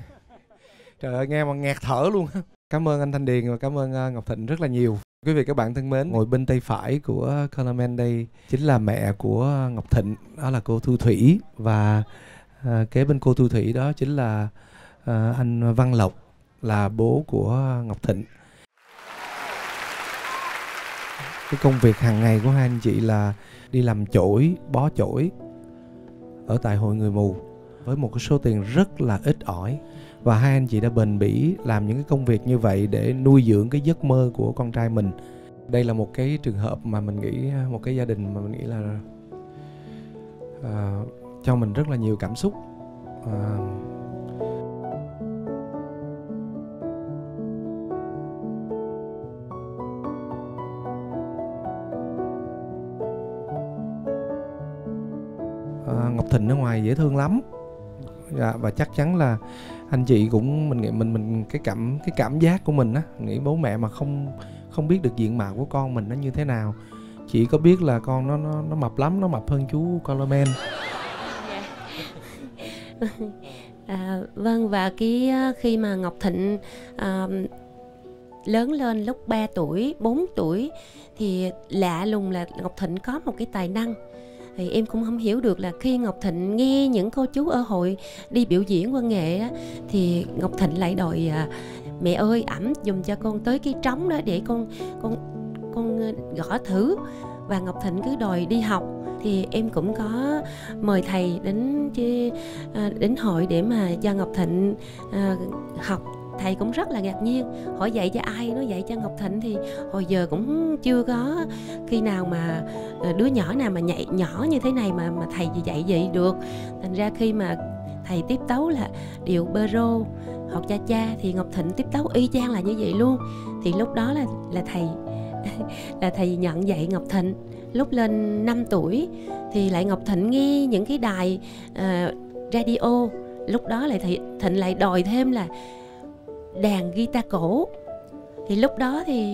Trời ơi, nghe mà nghẹt thở luôn. Cảm ơn anh Thanh Điền và cảm ơn Ngọc Thịnh rất là nhiều. Quý vị các bạn thân mến, ngồi bên tay phải của Colorman đây chính là mẹ của Ngọc Thịnh, đó là cô Thu Thủy. Và à, kế bên cô Thu Thủy đó chính là à, anh Văn Lộc, là bố của Ngọc Thịnh. Cái công việc hàng ngày của hai anh chị là đi làm chổi, bó chổi ở tại Hội Người Mù với một cái số tiền rất là ít ỏi. Và hai anh chị đã bền bỉ làm những cái công việc như vậy để nuôi dưỡng cái giấc mơ của con trai mình. Đây là một cái trường hợp mà mình nghĩ, một cái gia đình mà mình nghĩ là uh, cho mình rất là nhiều cảm xúc. uh, uh, Ngọc Thịnh ở ngoài dễ thương lắm. Dạ, và chắc chắn là anh chị cũng mình nghĩ mình mình cái cảm cái cảm giác của mình á, nghĩ bố mẹ mà không không biết được diện mạo của con mình nó như thế nào, chỉ có biết là con nó nó nó mập lắm, nó mập hơn chú Colorman. À, vâng, và cái khi mà Ngọc Thịnh à, lớn lên lúc ba tuổi, bốn tuổi thì lạ lùng là Ngọc Thịnh có một cái tài năng. Thì em cũng không hiểu được là khi Ngọc Thịnh nghe những cô chú ở hội đi biểu diễn văn nghệ á, thì Ngọc Thịnh lại đòi à, mẹ ơi ẵm dùm cho con tới cái trống đó để con con con gõ thử. Và Ngọc Thịnh cứ đòi đi học, thì em cũng có mời thầy đến đến hội để mà cho Ngọc Thịnh à, học. Thầy cũng rất là ngạc nhiên, hỏi dạy cho ai, nó dạy cho Ngọc Thịnh. Thì hồi giờ cũng chưa có khi nào mà đứa nhỏ nào mà nhảy nhỏ như thế này mà mà thầy dạy vậy được. Thành ra khi mà thầy tiếp tấu là điệu Bolero hoặc cha cha thì Ngọc Thịnh tiếp tấu y chang là như vậy luôn. Thì lúc đó là là thầy là thầy nhận dạy Ngọc Thịnh. Lúc lên năm tuổi thì lại Ngọc Thịnh nghe những cái đài uh, radio. Lúc đó lại thầy Thịnh lại đòi thêm là đàn guitar cổ. Thì lúc đó thì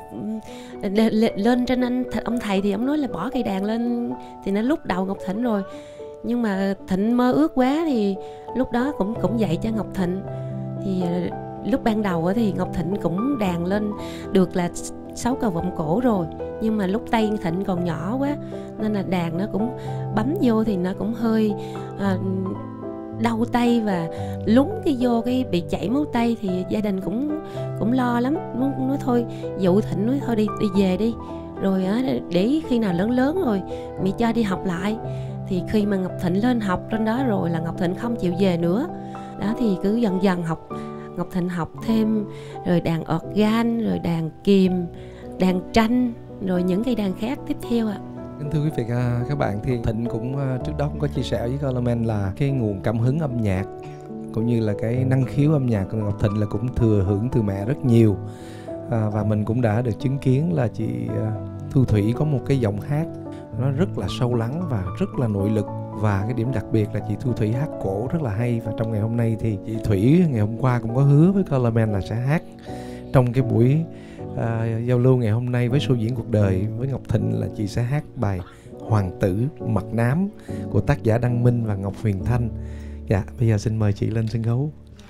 lên trên anh ông thầy thì ông nói là bỏ cây đàn lên, thì nó lúc đầu Ngọc Thịnh rồi. Nhưng mà Thịnh mơ ước quá thì lúc đó cũng cũng dạy cho Ngọc Thịnh. Thì lúc ban đầu thì Ngọc Thịnh cũng đàn lên được là sáu cầu vọng cổ rồi, nhưng mà lúc tay Thịnh còn nhỏ quá nên là đàn nó cũng bấm vô thì nó cũng hơi à, đau tay và lún cái vô cái bị chảy máu tay. Thì gia đình cũng cũng lo lắm, nói thôi dụ Thịnh nói thôi đi đi về đi, rồi á, để khi nào lớn lớn rồi mẹ cho đi học lại. Thì khi mà Ngọc Thịnh lên học trên đó rồi là Ngọc Thịnh không chịu về nữa. Đó thì cứ dần dần học, Ngọc Thịnh học thêm rồi đàn organ, rồi đàn kìm, đàn tranh, rồi những cây đàn khác tiếp theo ạ. Kính thưa quý vị các bạn, thì Thịnh cũng trước đó cũng có chia sẻ với Coleman là cái nguồn cảm hứng âm nhạc cũng như là cái năng khiếu âm nhạc của Ngọc Thịnh là cũng thừa hưởng từ mẹ rất nhiều. À, và mình cũng đã được chứng kiến là chị Thu Thủy có một cái giọng hát nó rất là sâu lắng và rất là nội lực. Và cái điểm đặc biệt là chị Thu Thủy hát cổ rất là hay. Và trong ngày hôm nay thì chị Thủy ngày hôm qua cũng có hứa với Coleman là sẽ hát trong cái buổi à, giao lưu ngày hôm nay với show diễn cuộc đời với Ngọc Thịnh, là chị sẽ hát bài Hoàng tử Mật Nám của tác giả Đăng Minh và Ngọc Huyền Thanh. Dạ, bây giờ xin mời chị lên sân khấu.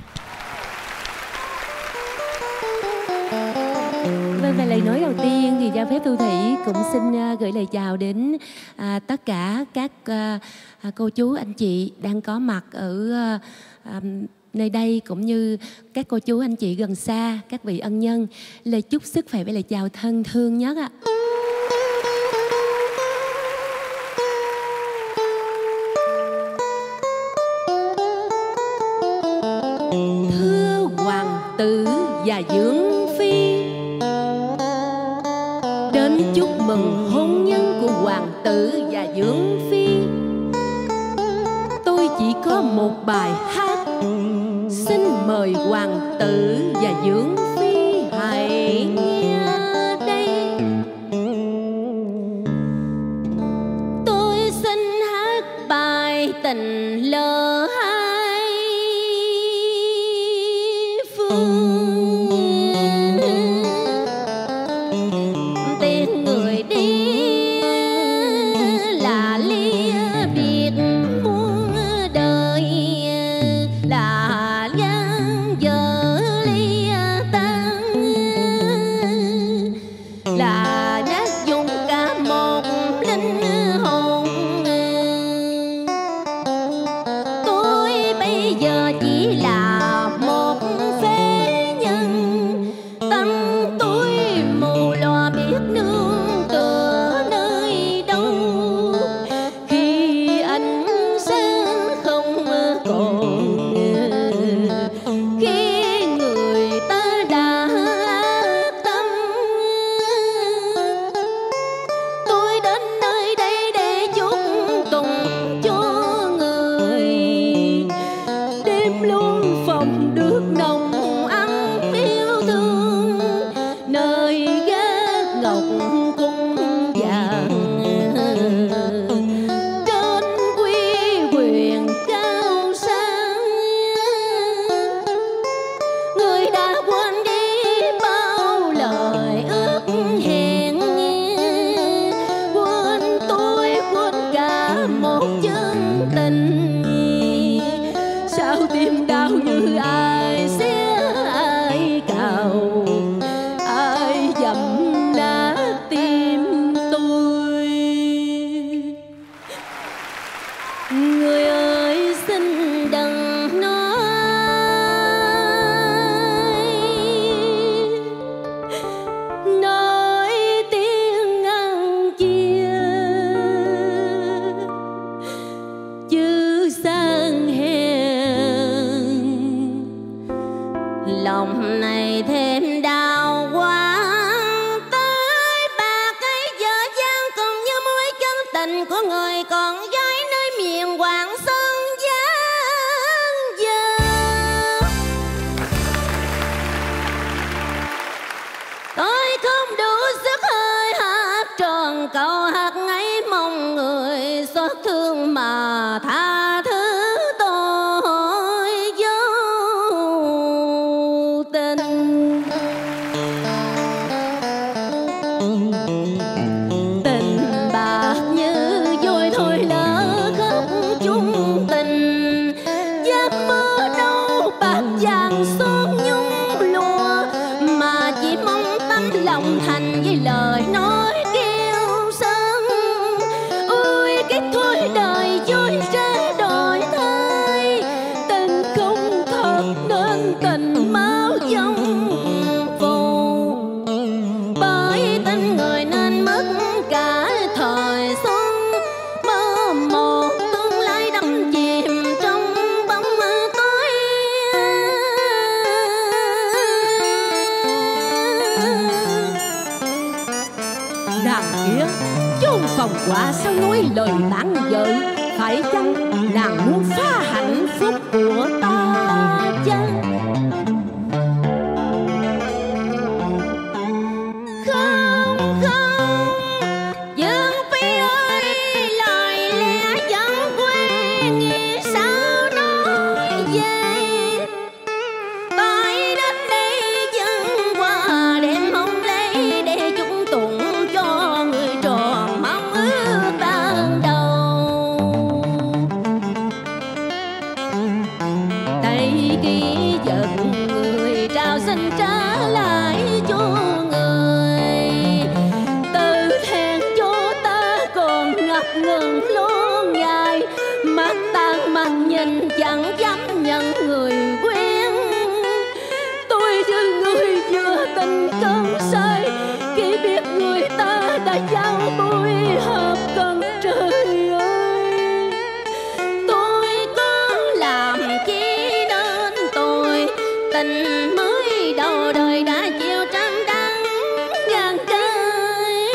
Vâng, và lời nói đầu tiên thì cho phép Thu Thủy cũng xin uh, gửi lời chào đến uh, tất cả các uh, cô chú anh chị đang có mặt ở uh, um, nơi đây, cũng như các cô chú anh chị gần xa, các vị ân nhân. Lời chúc sức khỏe và lời chào thân thương nhất ạ. Thưa hoàng tử và dưỡng phi, đến chúc mừng hôn nhân của hoàng tử và dưỡng phi. Tôi chỉ có một bài hát, xin mời hoàng tử và dưỡng phi hãy nghe đây. Tôi xin hát bài tình lỡ hai phương. Tên người đi là lìa biệt muôn đời, là gian dở lìa tan, là nát dùng cả một linh hồn. Tôi bây giờ chỉ là một phế nhân, tâm tôi mù loà biết nương tựa nơi đâu. Khi ánh sáng không còn, khi người ta đã tâm, tôi đến nơi đây để chúc tụng cho người. Đêm luôn phòng nước nồng ấm yêu thương, nơi gác ngọc cung vàng, trên quy quyền cao sang. Người đã quên đi bao lời ước hẹn, quên tôi, quên cả một chân tình. Sao tim đau như ai xé, ai cào, ai dầm nát tim tôi. Người ơi xin đừng nói, nói tiếp tha thứ tôi vô tình. Tình bạc như vôi thôi lỡ khóc chung tình. Giấc mơ đâu bạc vàng son nhung lụa, mà chỉ mong tấm lòng thành với lời nói kêu sớm. Ôi cái thôi đời trôi ra đổi thay, tình không thật nên tình máu dòng phù. Bởi tình người nên mất cả thời xuân, mơ một tương lai đắm chìm trong bóng tối. Nàng kia chôn phòng quả sao nói lời tán vợ, phải chăng nàng muốn phá hạnh phúc của ta chăng? Không không, Dương Phi ơi, lời lẽ vẫn quen, nghĩ sao nói về. Tôi đến đây dân qua đêm mong lấy, để chúng tụng cho người tròn mong ước ban đầu. Tay ký vật người trao xin trả lại cho người. Từ thẹn cho ta còn ngập ngừng lo ngại, mắt tan mặt nhìn chẳng dám nhận người quen. Tôi như người vừa tình cơn say, khi biết người ta đã giao môi hợp cần trời ơi. Tôi có làm chi nên tôi, tình mới đầu đời đã chịu trăm đắng ngàn cay.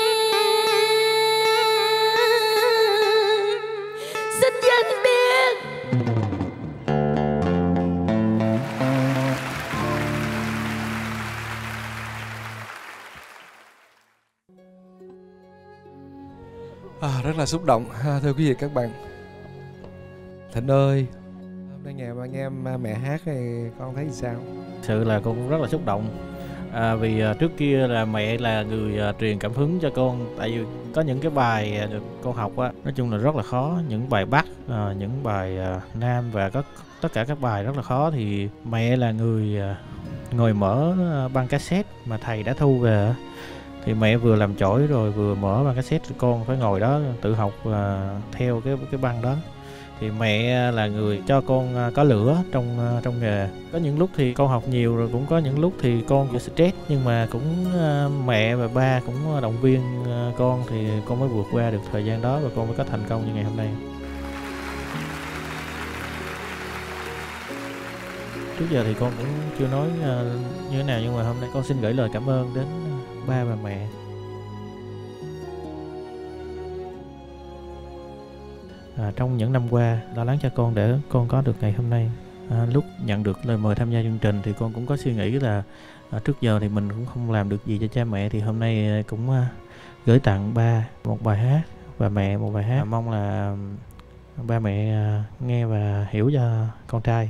Xin danh biết À, rất là xúc động ha, thưa quý vị các bạn. Thịnh ơi, hôm nay ngày mà nghe em mẹ hát thì con thấy sao? Sự là con cũng rất là xúc động. À, vì à, trước kia là mẹ là người à, truyền cảm hứng cho con. Tại vì có những cái bài à, con học á, nói chung là rất là khó. Những bài Bắc, à, những bài à, Nam và có tất cả các bài rất là khó. Thì mẹ là người à, ngồi mở à, băng cassette mà thầy đã thu về á. Thì mẹ vừa làm chổi rồi vừa mở băng cassette, con phải ngồi đó tự học à, theo cái cái băng đó. Thì mẹ là người cho con có lửa trong trong nghề. Có những lúc thì con học nhiều, rồi cũng có những lúc thì con bị stress, nhưng mà cũng mẹ và ba cũng động viên con thì con mới vượt qua được thời gian đó và con mới có thành công như ngày hôm nay. Trước giờ thì con cũng chưa nói như thế nào, nhưng mà hôm nay con xin gửi lời cảm ơn đến ba và mẹ. À, trong những năm qua lo lắng cho con để con có được ngày hôm nay. À, lúc nhận được lời mời tham gia chương trình thì con cũng có suy nghĩ là à, trước giờ thì mình cũng không làm được gì cho cha mẹ, thì hôm nay cũng à, gửi tặng ba một bài hát và mẹ một bài hát. À, mong là ba mẹ à, nghe và hiểu cho con trai.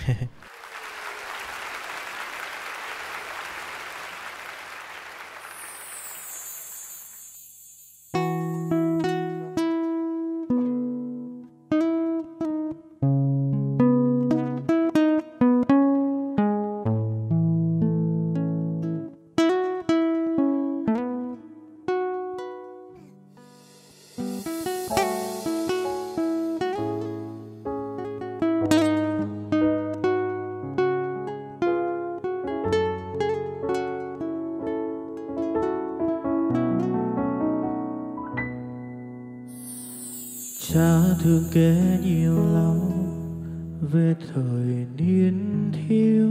Cha thương kể nhiều lắm về thời niên thiếu.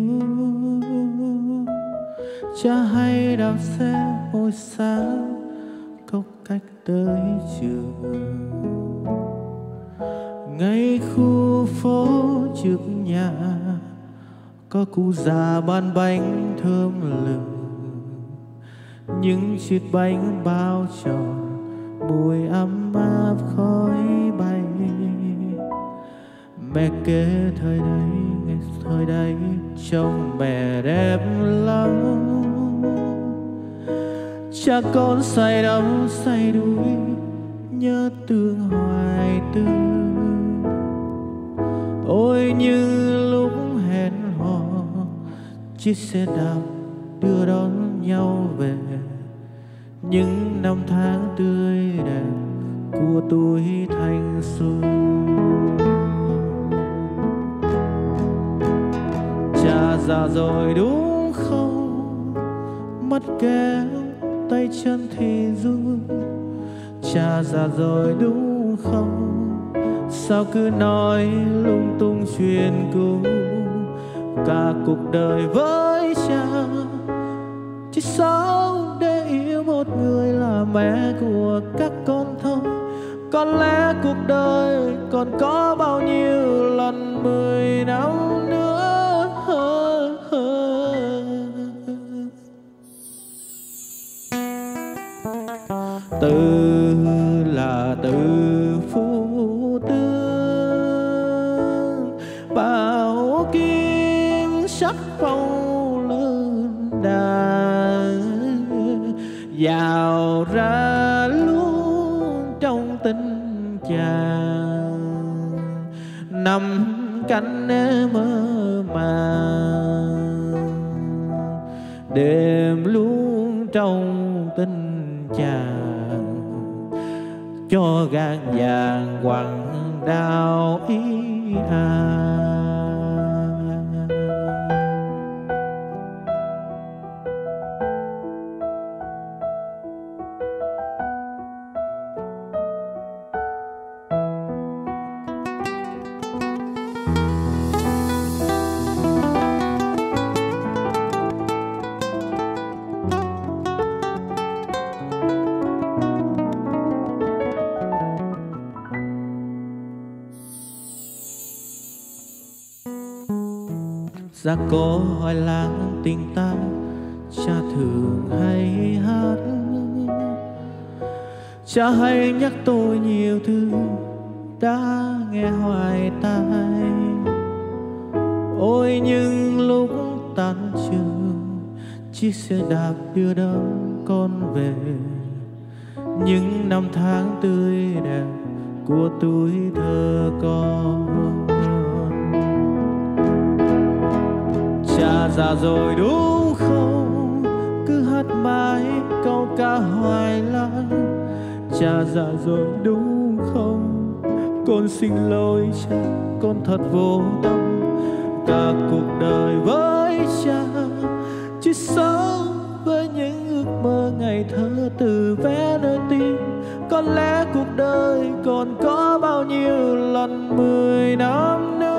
Cha hay đạp xe hồi sáng cốc cách tới trường. Ngay khu phố trước nhà có cụ già bán bánh thơm lừng, những chiếc bánh bao tròn mùi ấm áp khói bay. Mẹ kể thời đấy, thời đấy trông mẹ đẹp lắm. Cha con say đắm say đuối nhớ tương hoài tư. Ôi như lúc hẹn hò chiếc xe đạp đưa đón nhau về, những năm tháng tươi đẹp của tuổi thanh xuân. Cha già rồi đúng không, mắt kéo tay chân thì run. Cha già rồi đúng không, sao cứ nói lung tung chuyện cũ. Cả cuộc đời với cha chỉ sống để yêu một người là mẹ của các con thôi. Có lẽ cuộc đời còn có bao nhiêu lần mười năm nữa. Từ là từ phụ tương, bao kim sắc phong lớn đàn vào ra luôn trong tình chàng. Năm cánh mơ màng đêm luôn trong tình chàng, cho gan vàng quặng đào ý à. Ra có hỏi làng tình ta, cha thường hay hát. Cha hay nhắc tôi nhiều thứ đã nghe hoài tai. Ôi nhưng lúc tan trường, chiếc xe đạp đưa đón con về, những năm tháng tươi đẹp của tuổi thơ con. Cha già rồi đúng không, cứ hát mãi câu ca hoài lang. Cha già rồi đúng không, con xin lỗi cha, con thật vô tâm. Cả cuộc đời với cha chỉ sống với những ước mơ ngày thơ từ vé nơi tim. Có lẽ cuộc đời còn có bao nhiêu lần mười năm nữa.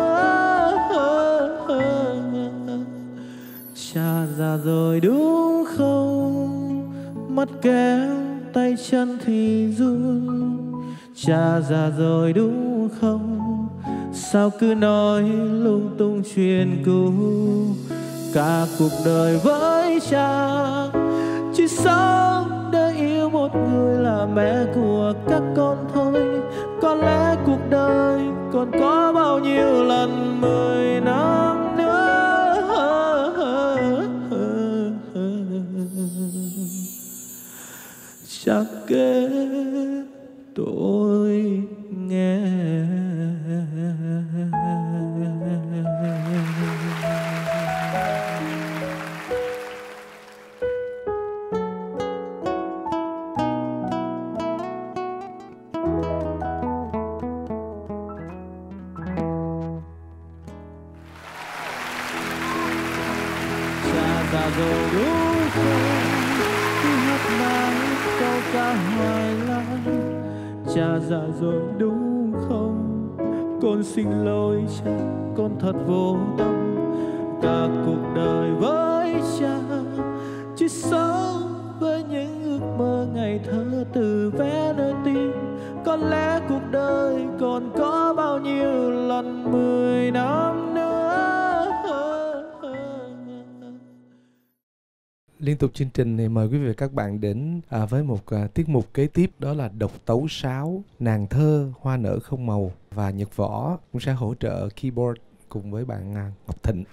Cha già rồi đúng không, mắt kéo tay chân thì run. Cha già rồi đúng không, sao cứ nói lung tung chuyện cũ. Cả cuộc đời với cha chỉ sống để yêu một người là mẹ của các con thôi. Có lẽ cuộc đời còn có bao nhiêu lần mười năm nữa. Cha kể tôi nghe. Cha già rồi đúng không, cứ hát mãi câu ca hoài lang. Cha già rồi đúng không, con xin lỗi cha, con thật vô tâm. Cả cuộc đời với cha chỉ sống với những ước mơ ngày thơ từ vé nơi tim. Có lẽ cuộc đời còn có bao nhiêu lần mười năm nữa. Liên tục chương trình thì mời quý vị và các bạn đến à, với một à, tiết mục kế tiếp, đó là độc tấu sáo Nàng thơ hoa nở không màu. và Nhật Võ cũng sẽ hỗ trợ keyboard cùng với bạn Ngọc Thịnh.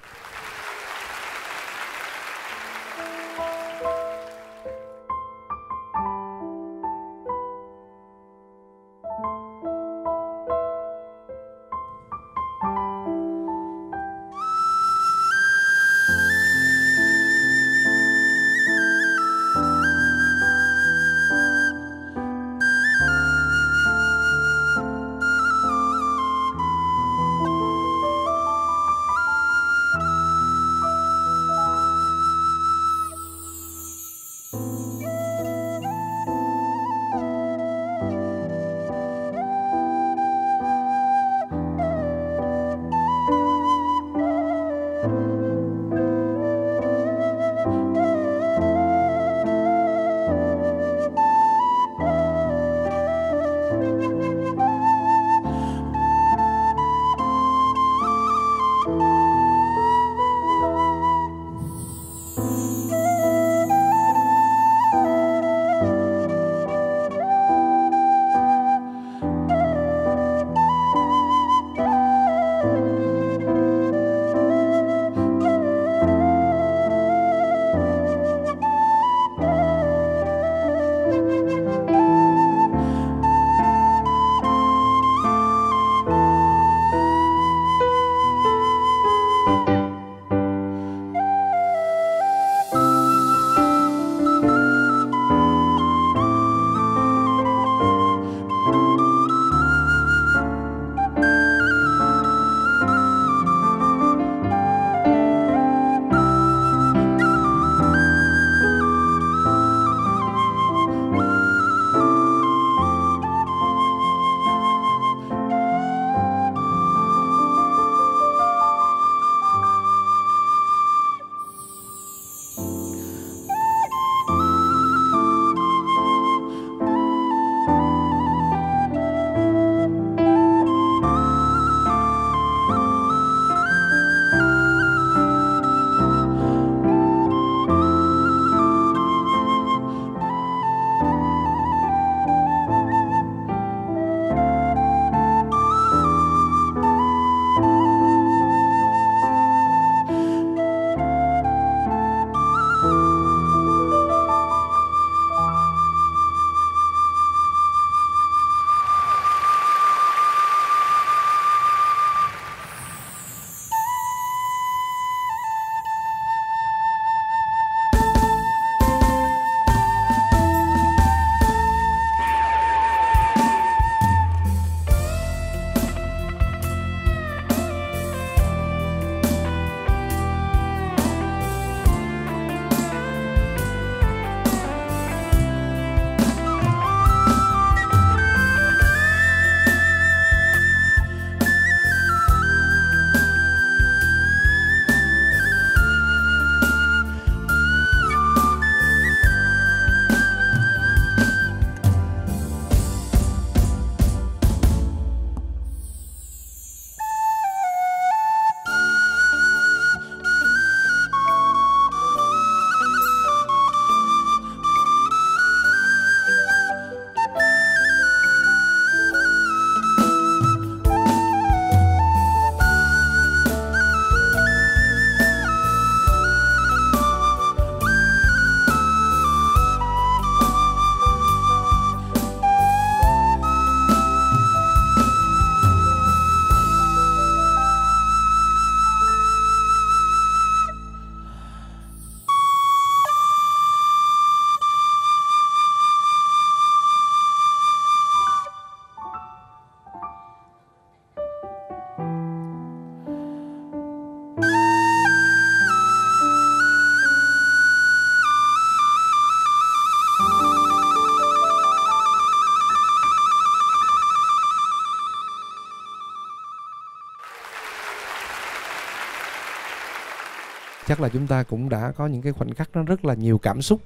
chắc là chúng ta cũng đã có những cái khoảnh khắc nó rất là nhiều cảm xúc.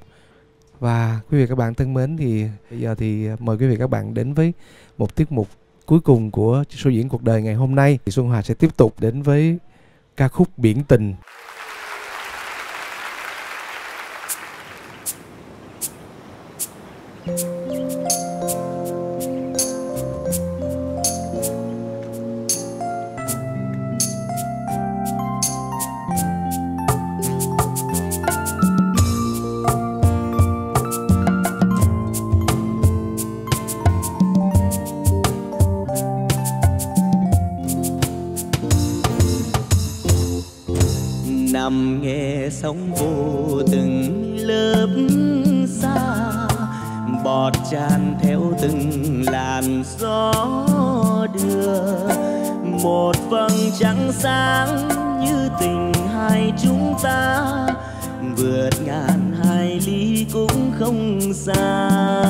Và quý vị các bạn thân mến, thì bây giờ thì mời quý vị các bạn đến với một tiết mục cuối cùng của show diễn cuộc đời ngày hôm nay. Thì Xuân Hòa sẽ tiếp tục đến với ca khúc Biển Tình. nằm nghe sóng vô từng lớp xa, bọt tràn theo từng làn gió đưa. Một vầng trăng sáng như tình hai chúng ta, vượt ngàn hải lý cũng không xa.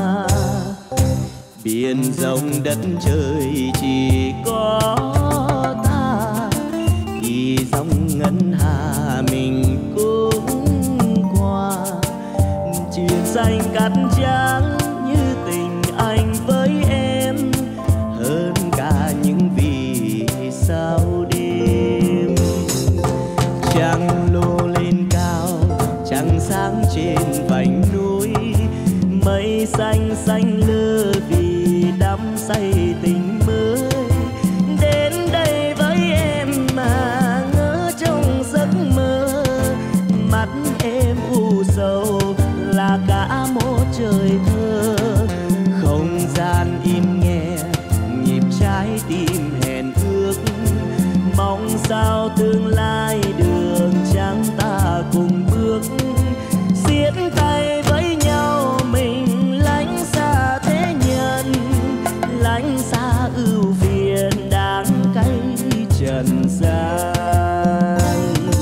Biển rộng đất trời chỉ có ta, đi dòng ngân hà mình cũng qua. Chuyện xanh cát trắng như tình anh với em, hơn cả những vì sao đêm. Trăng lô lên cao, trăng sáng trên vành núi, mây xanh xanh lơ vì đắm say tình mới. Đến đây với em mà ngỡ trong giấc mơ, mắt em u sầu là cả một trời thơ. Không gian im nghe nhịp trái tim hẹn ước, mong sao tương lai đường trắng ta cùng bước. Siết tay với nhau mình lánh xa thế nhân, lánh xa ưu phiền đáng cay trần gian.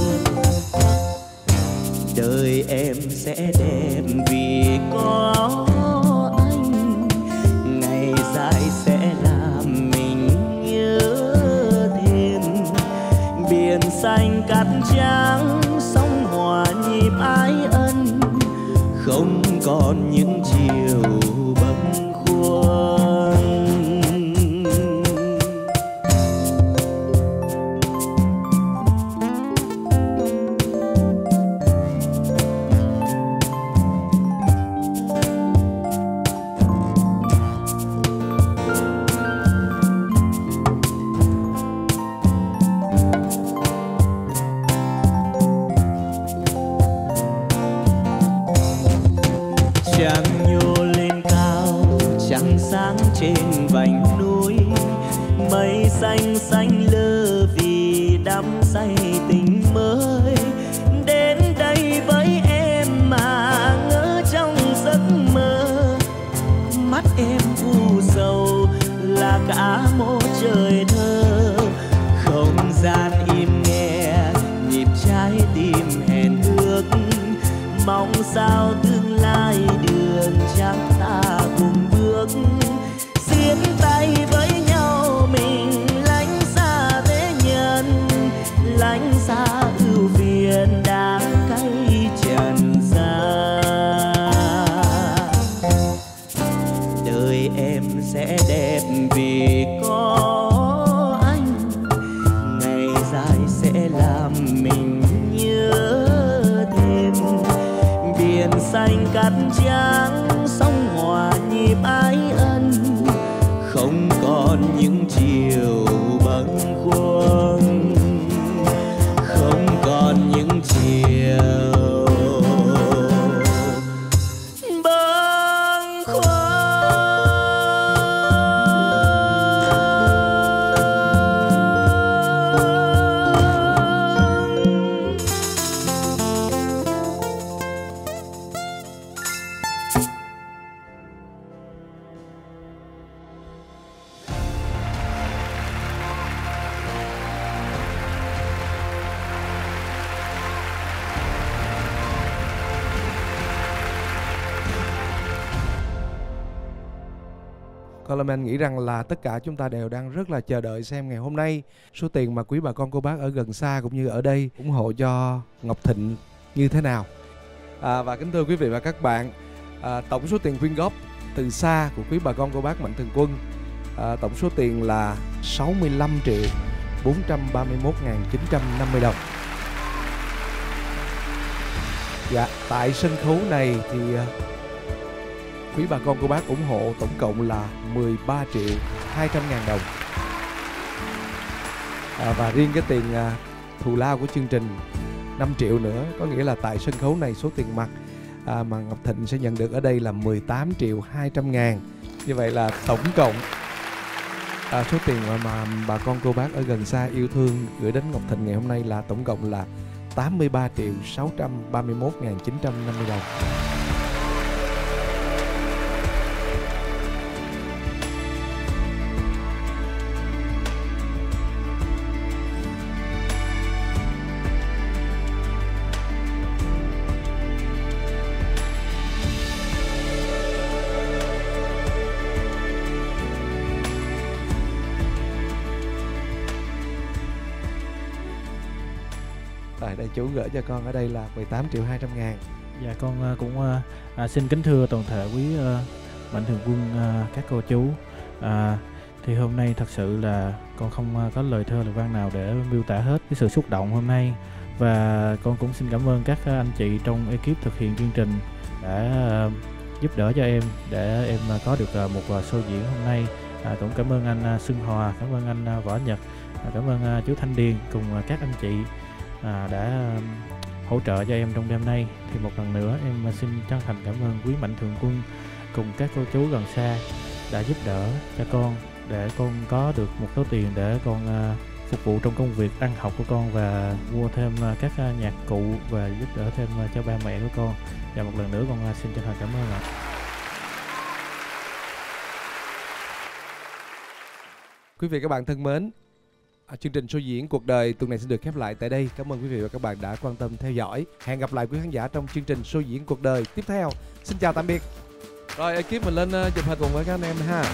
Đời em sẽ đẹp vì có anh, ngày dài sẽ làm mình nhớ thêm. Biển xanh cát trắng sóng hòa nhịp ái ân, không còn những chiều bâng khuâng. Trăng nhô lên cao, trăng sáng trên vành núi, mây xanh xanh lơ vì đắm say tình mới. Đến đây với em mà ngỡ trong giấc mơ, mắt em u sầu là cả một trời thơ. Không gian im nghe nhịp trái tim hẹn ước, mong sao tương lai đường trắng ta cùng bước. Siết tay với nhau mình lánh xa thế nhân, lánh xa ưu phiền đáng cay trần gian. Đời em sẽ đẹp vì có anh, ngày dài sẽ làm mình nhớ thêm. Biển xanh cát trắng sóng hòa nhịp ái ân, không còn những chiều bâng khuâng, không còn những chiều bâng khuâng. Coleman nghĩ rằng là tất cả chúng ta đều đang rất là chờ đợi xem ngày hôm nay số tiền mà quý bà con cô bác ở gần xa cũng như ở đây ủng hộ cho Ngọc Thịnh như thế nào. À, và kính thưa quý vị và các bạn, à, tổng số tiền quyên góp từ xa của quý bà con cô bác Mạnh Thường Quân, à, tổng số tiền là sáu mươi lăm triệu bốn trăm ba mươi mốt nghìn chín trăm năm mươi đồng. Dạ, tại sân khấu này thì quý bà con cô bác ủng hộ tổng cộng là mười ba triệu hai trăm ngàn đồng. À, và riêng cái tiền à, thù lao của chương trình năm triệu nữa, có nghĩa là tại sân khấu này số tiền mặt à, mà Ngọc Thịnh sẽ nhận được ở đây là mười tám triệu hai trăm ngàn. Như vậy là tổng cộng à, số tiền mà, mà bà con cô bác ở gần xa yêu thương gửi đến Ngọc Thịnh ngày hôm nay là tổng cộng là tám mươi ba triệu sáu trăm ba mươi mốt nghìn chín trăm năm mươi đồng. Tại đây chú gửi cho con ở đây là mười tám triệu hai trăm ngàn. Dạ con cũng à, xin kính thưa toàn thể quý à, mạnh thường quân, à, các cô chú. À, thì hôm nay thật sự là con không có lời thơ lời văn nào để miêu tả hết cái sự xúc động hôm nay. Và con cũng xin cảm ơn các anh chị trong ekip thực hiện chương trình đã à, giúp đỡ cho em để em có được một show diễn hôm nay. À, cũng cảm ơn anh Xuân Hòa, cảm ơn anh Võ Nhật, cảm ơn chú Thanh Điền cùng các anh chị À, đã hỗ trợ cho em trong đêm nay. Thì một lần nữa em xin chân thành cảm ơn quý mạnh thường quân cùng các cô chú gần xa đã giúp đỡ cho con để con có được một số tiền để con uh, phục vụ trong công việc ăn học của con và mua thêm uh, các uh, nhạc cụ và giúp đỡ thêm uh, cho ba mẹ của con. Và một lần nữa con uh, xin chân thành cảm ơn ạ. Quý vị các bạn thân mến, chương trình show diễn cuộc đời tuần này sẽ được khép lại tại đây. Cảm ơn quý vị và các bạn đã quan tâm theo dõi. Hẹn gặp lại quý khán giả trong chương trình show diễn cuộc đời tiếp theo. Xin chào tạm biệt. Rồi ekip mình lên uh, chụp hình cùng với các anh em ha.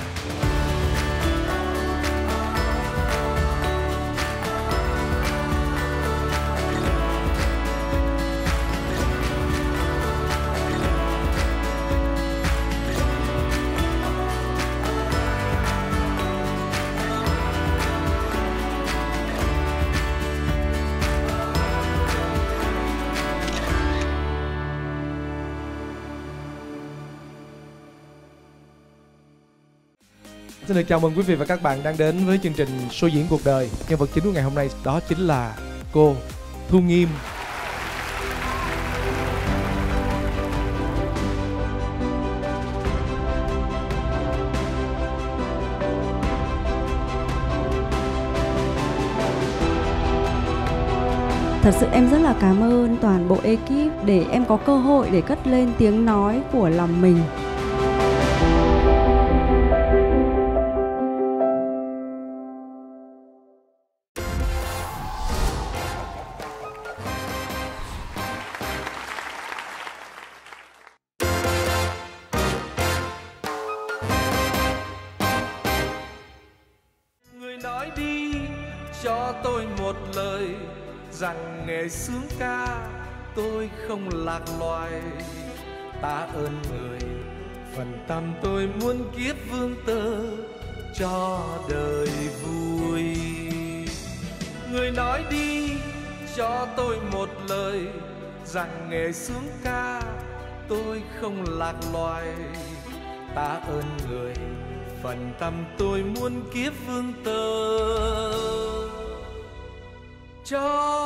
Xin được chào mừng quý vị và các bạn đang đến với chương trình show diễn cuộc đời. Nhân vật chính của ngày hôm nay đó chính là cô Thu Nghiêm. Thật sự em rất là cảm ơn toàn bộ ekip để em có cơ hội để cất lên tiếng nói của lòng mình. Nói đi cho tôi một lời rằng nghề sướng ca tôi không lạc loài. Ta ơn người phần tâm tôi muốn kiếp vương tơ cho đời vui. Người nói đi cho tôi một lời rằng nghề sướng ca tôi không lạc loài. Ta ơn người phần tâm tôi muốn kiếp vương tơ cho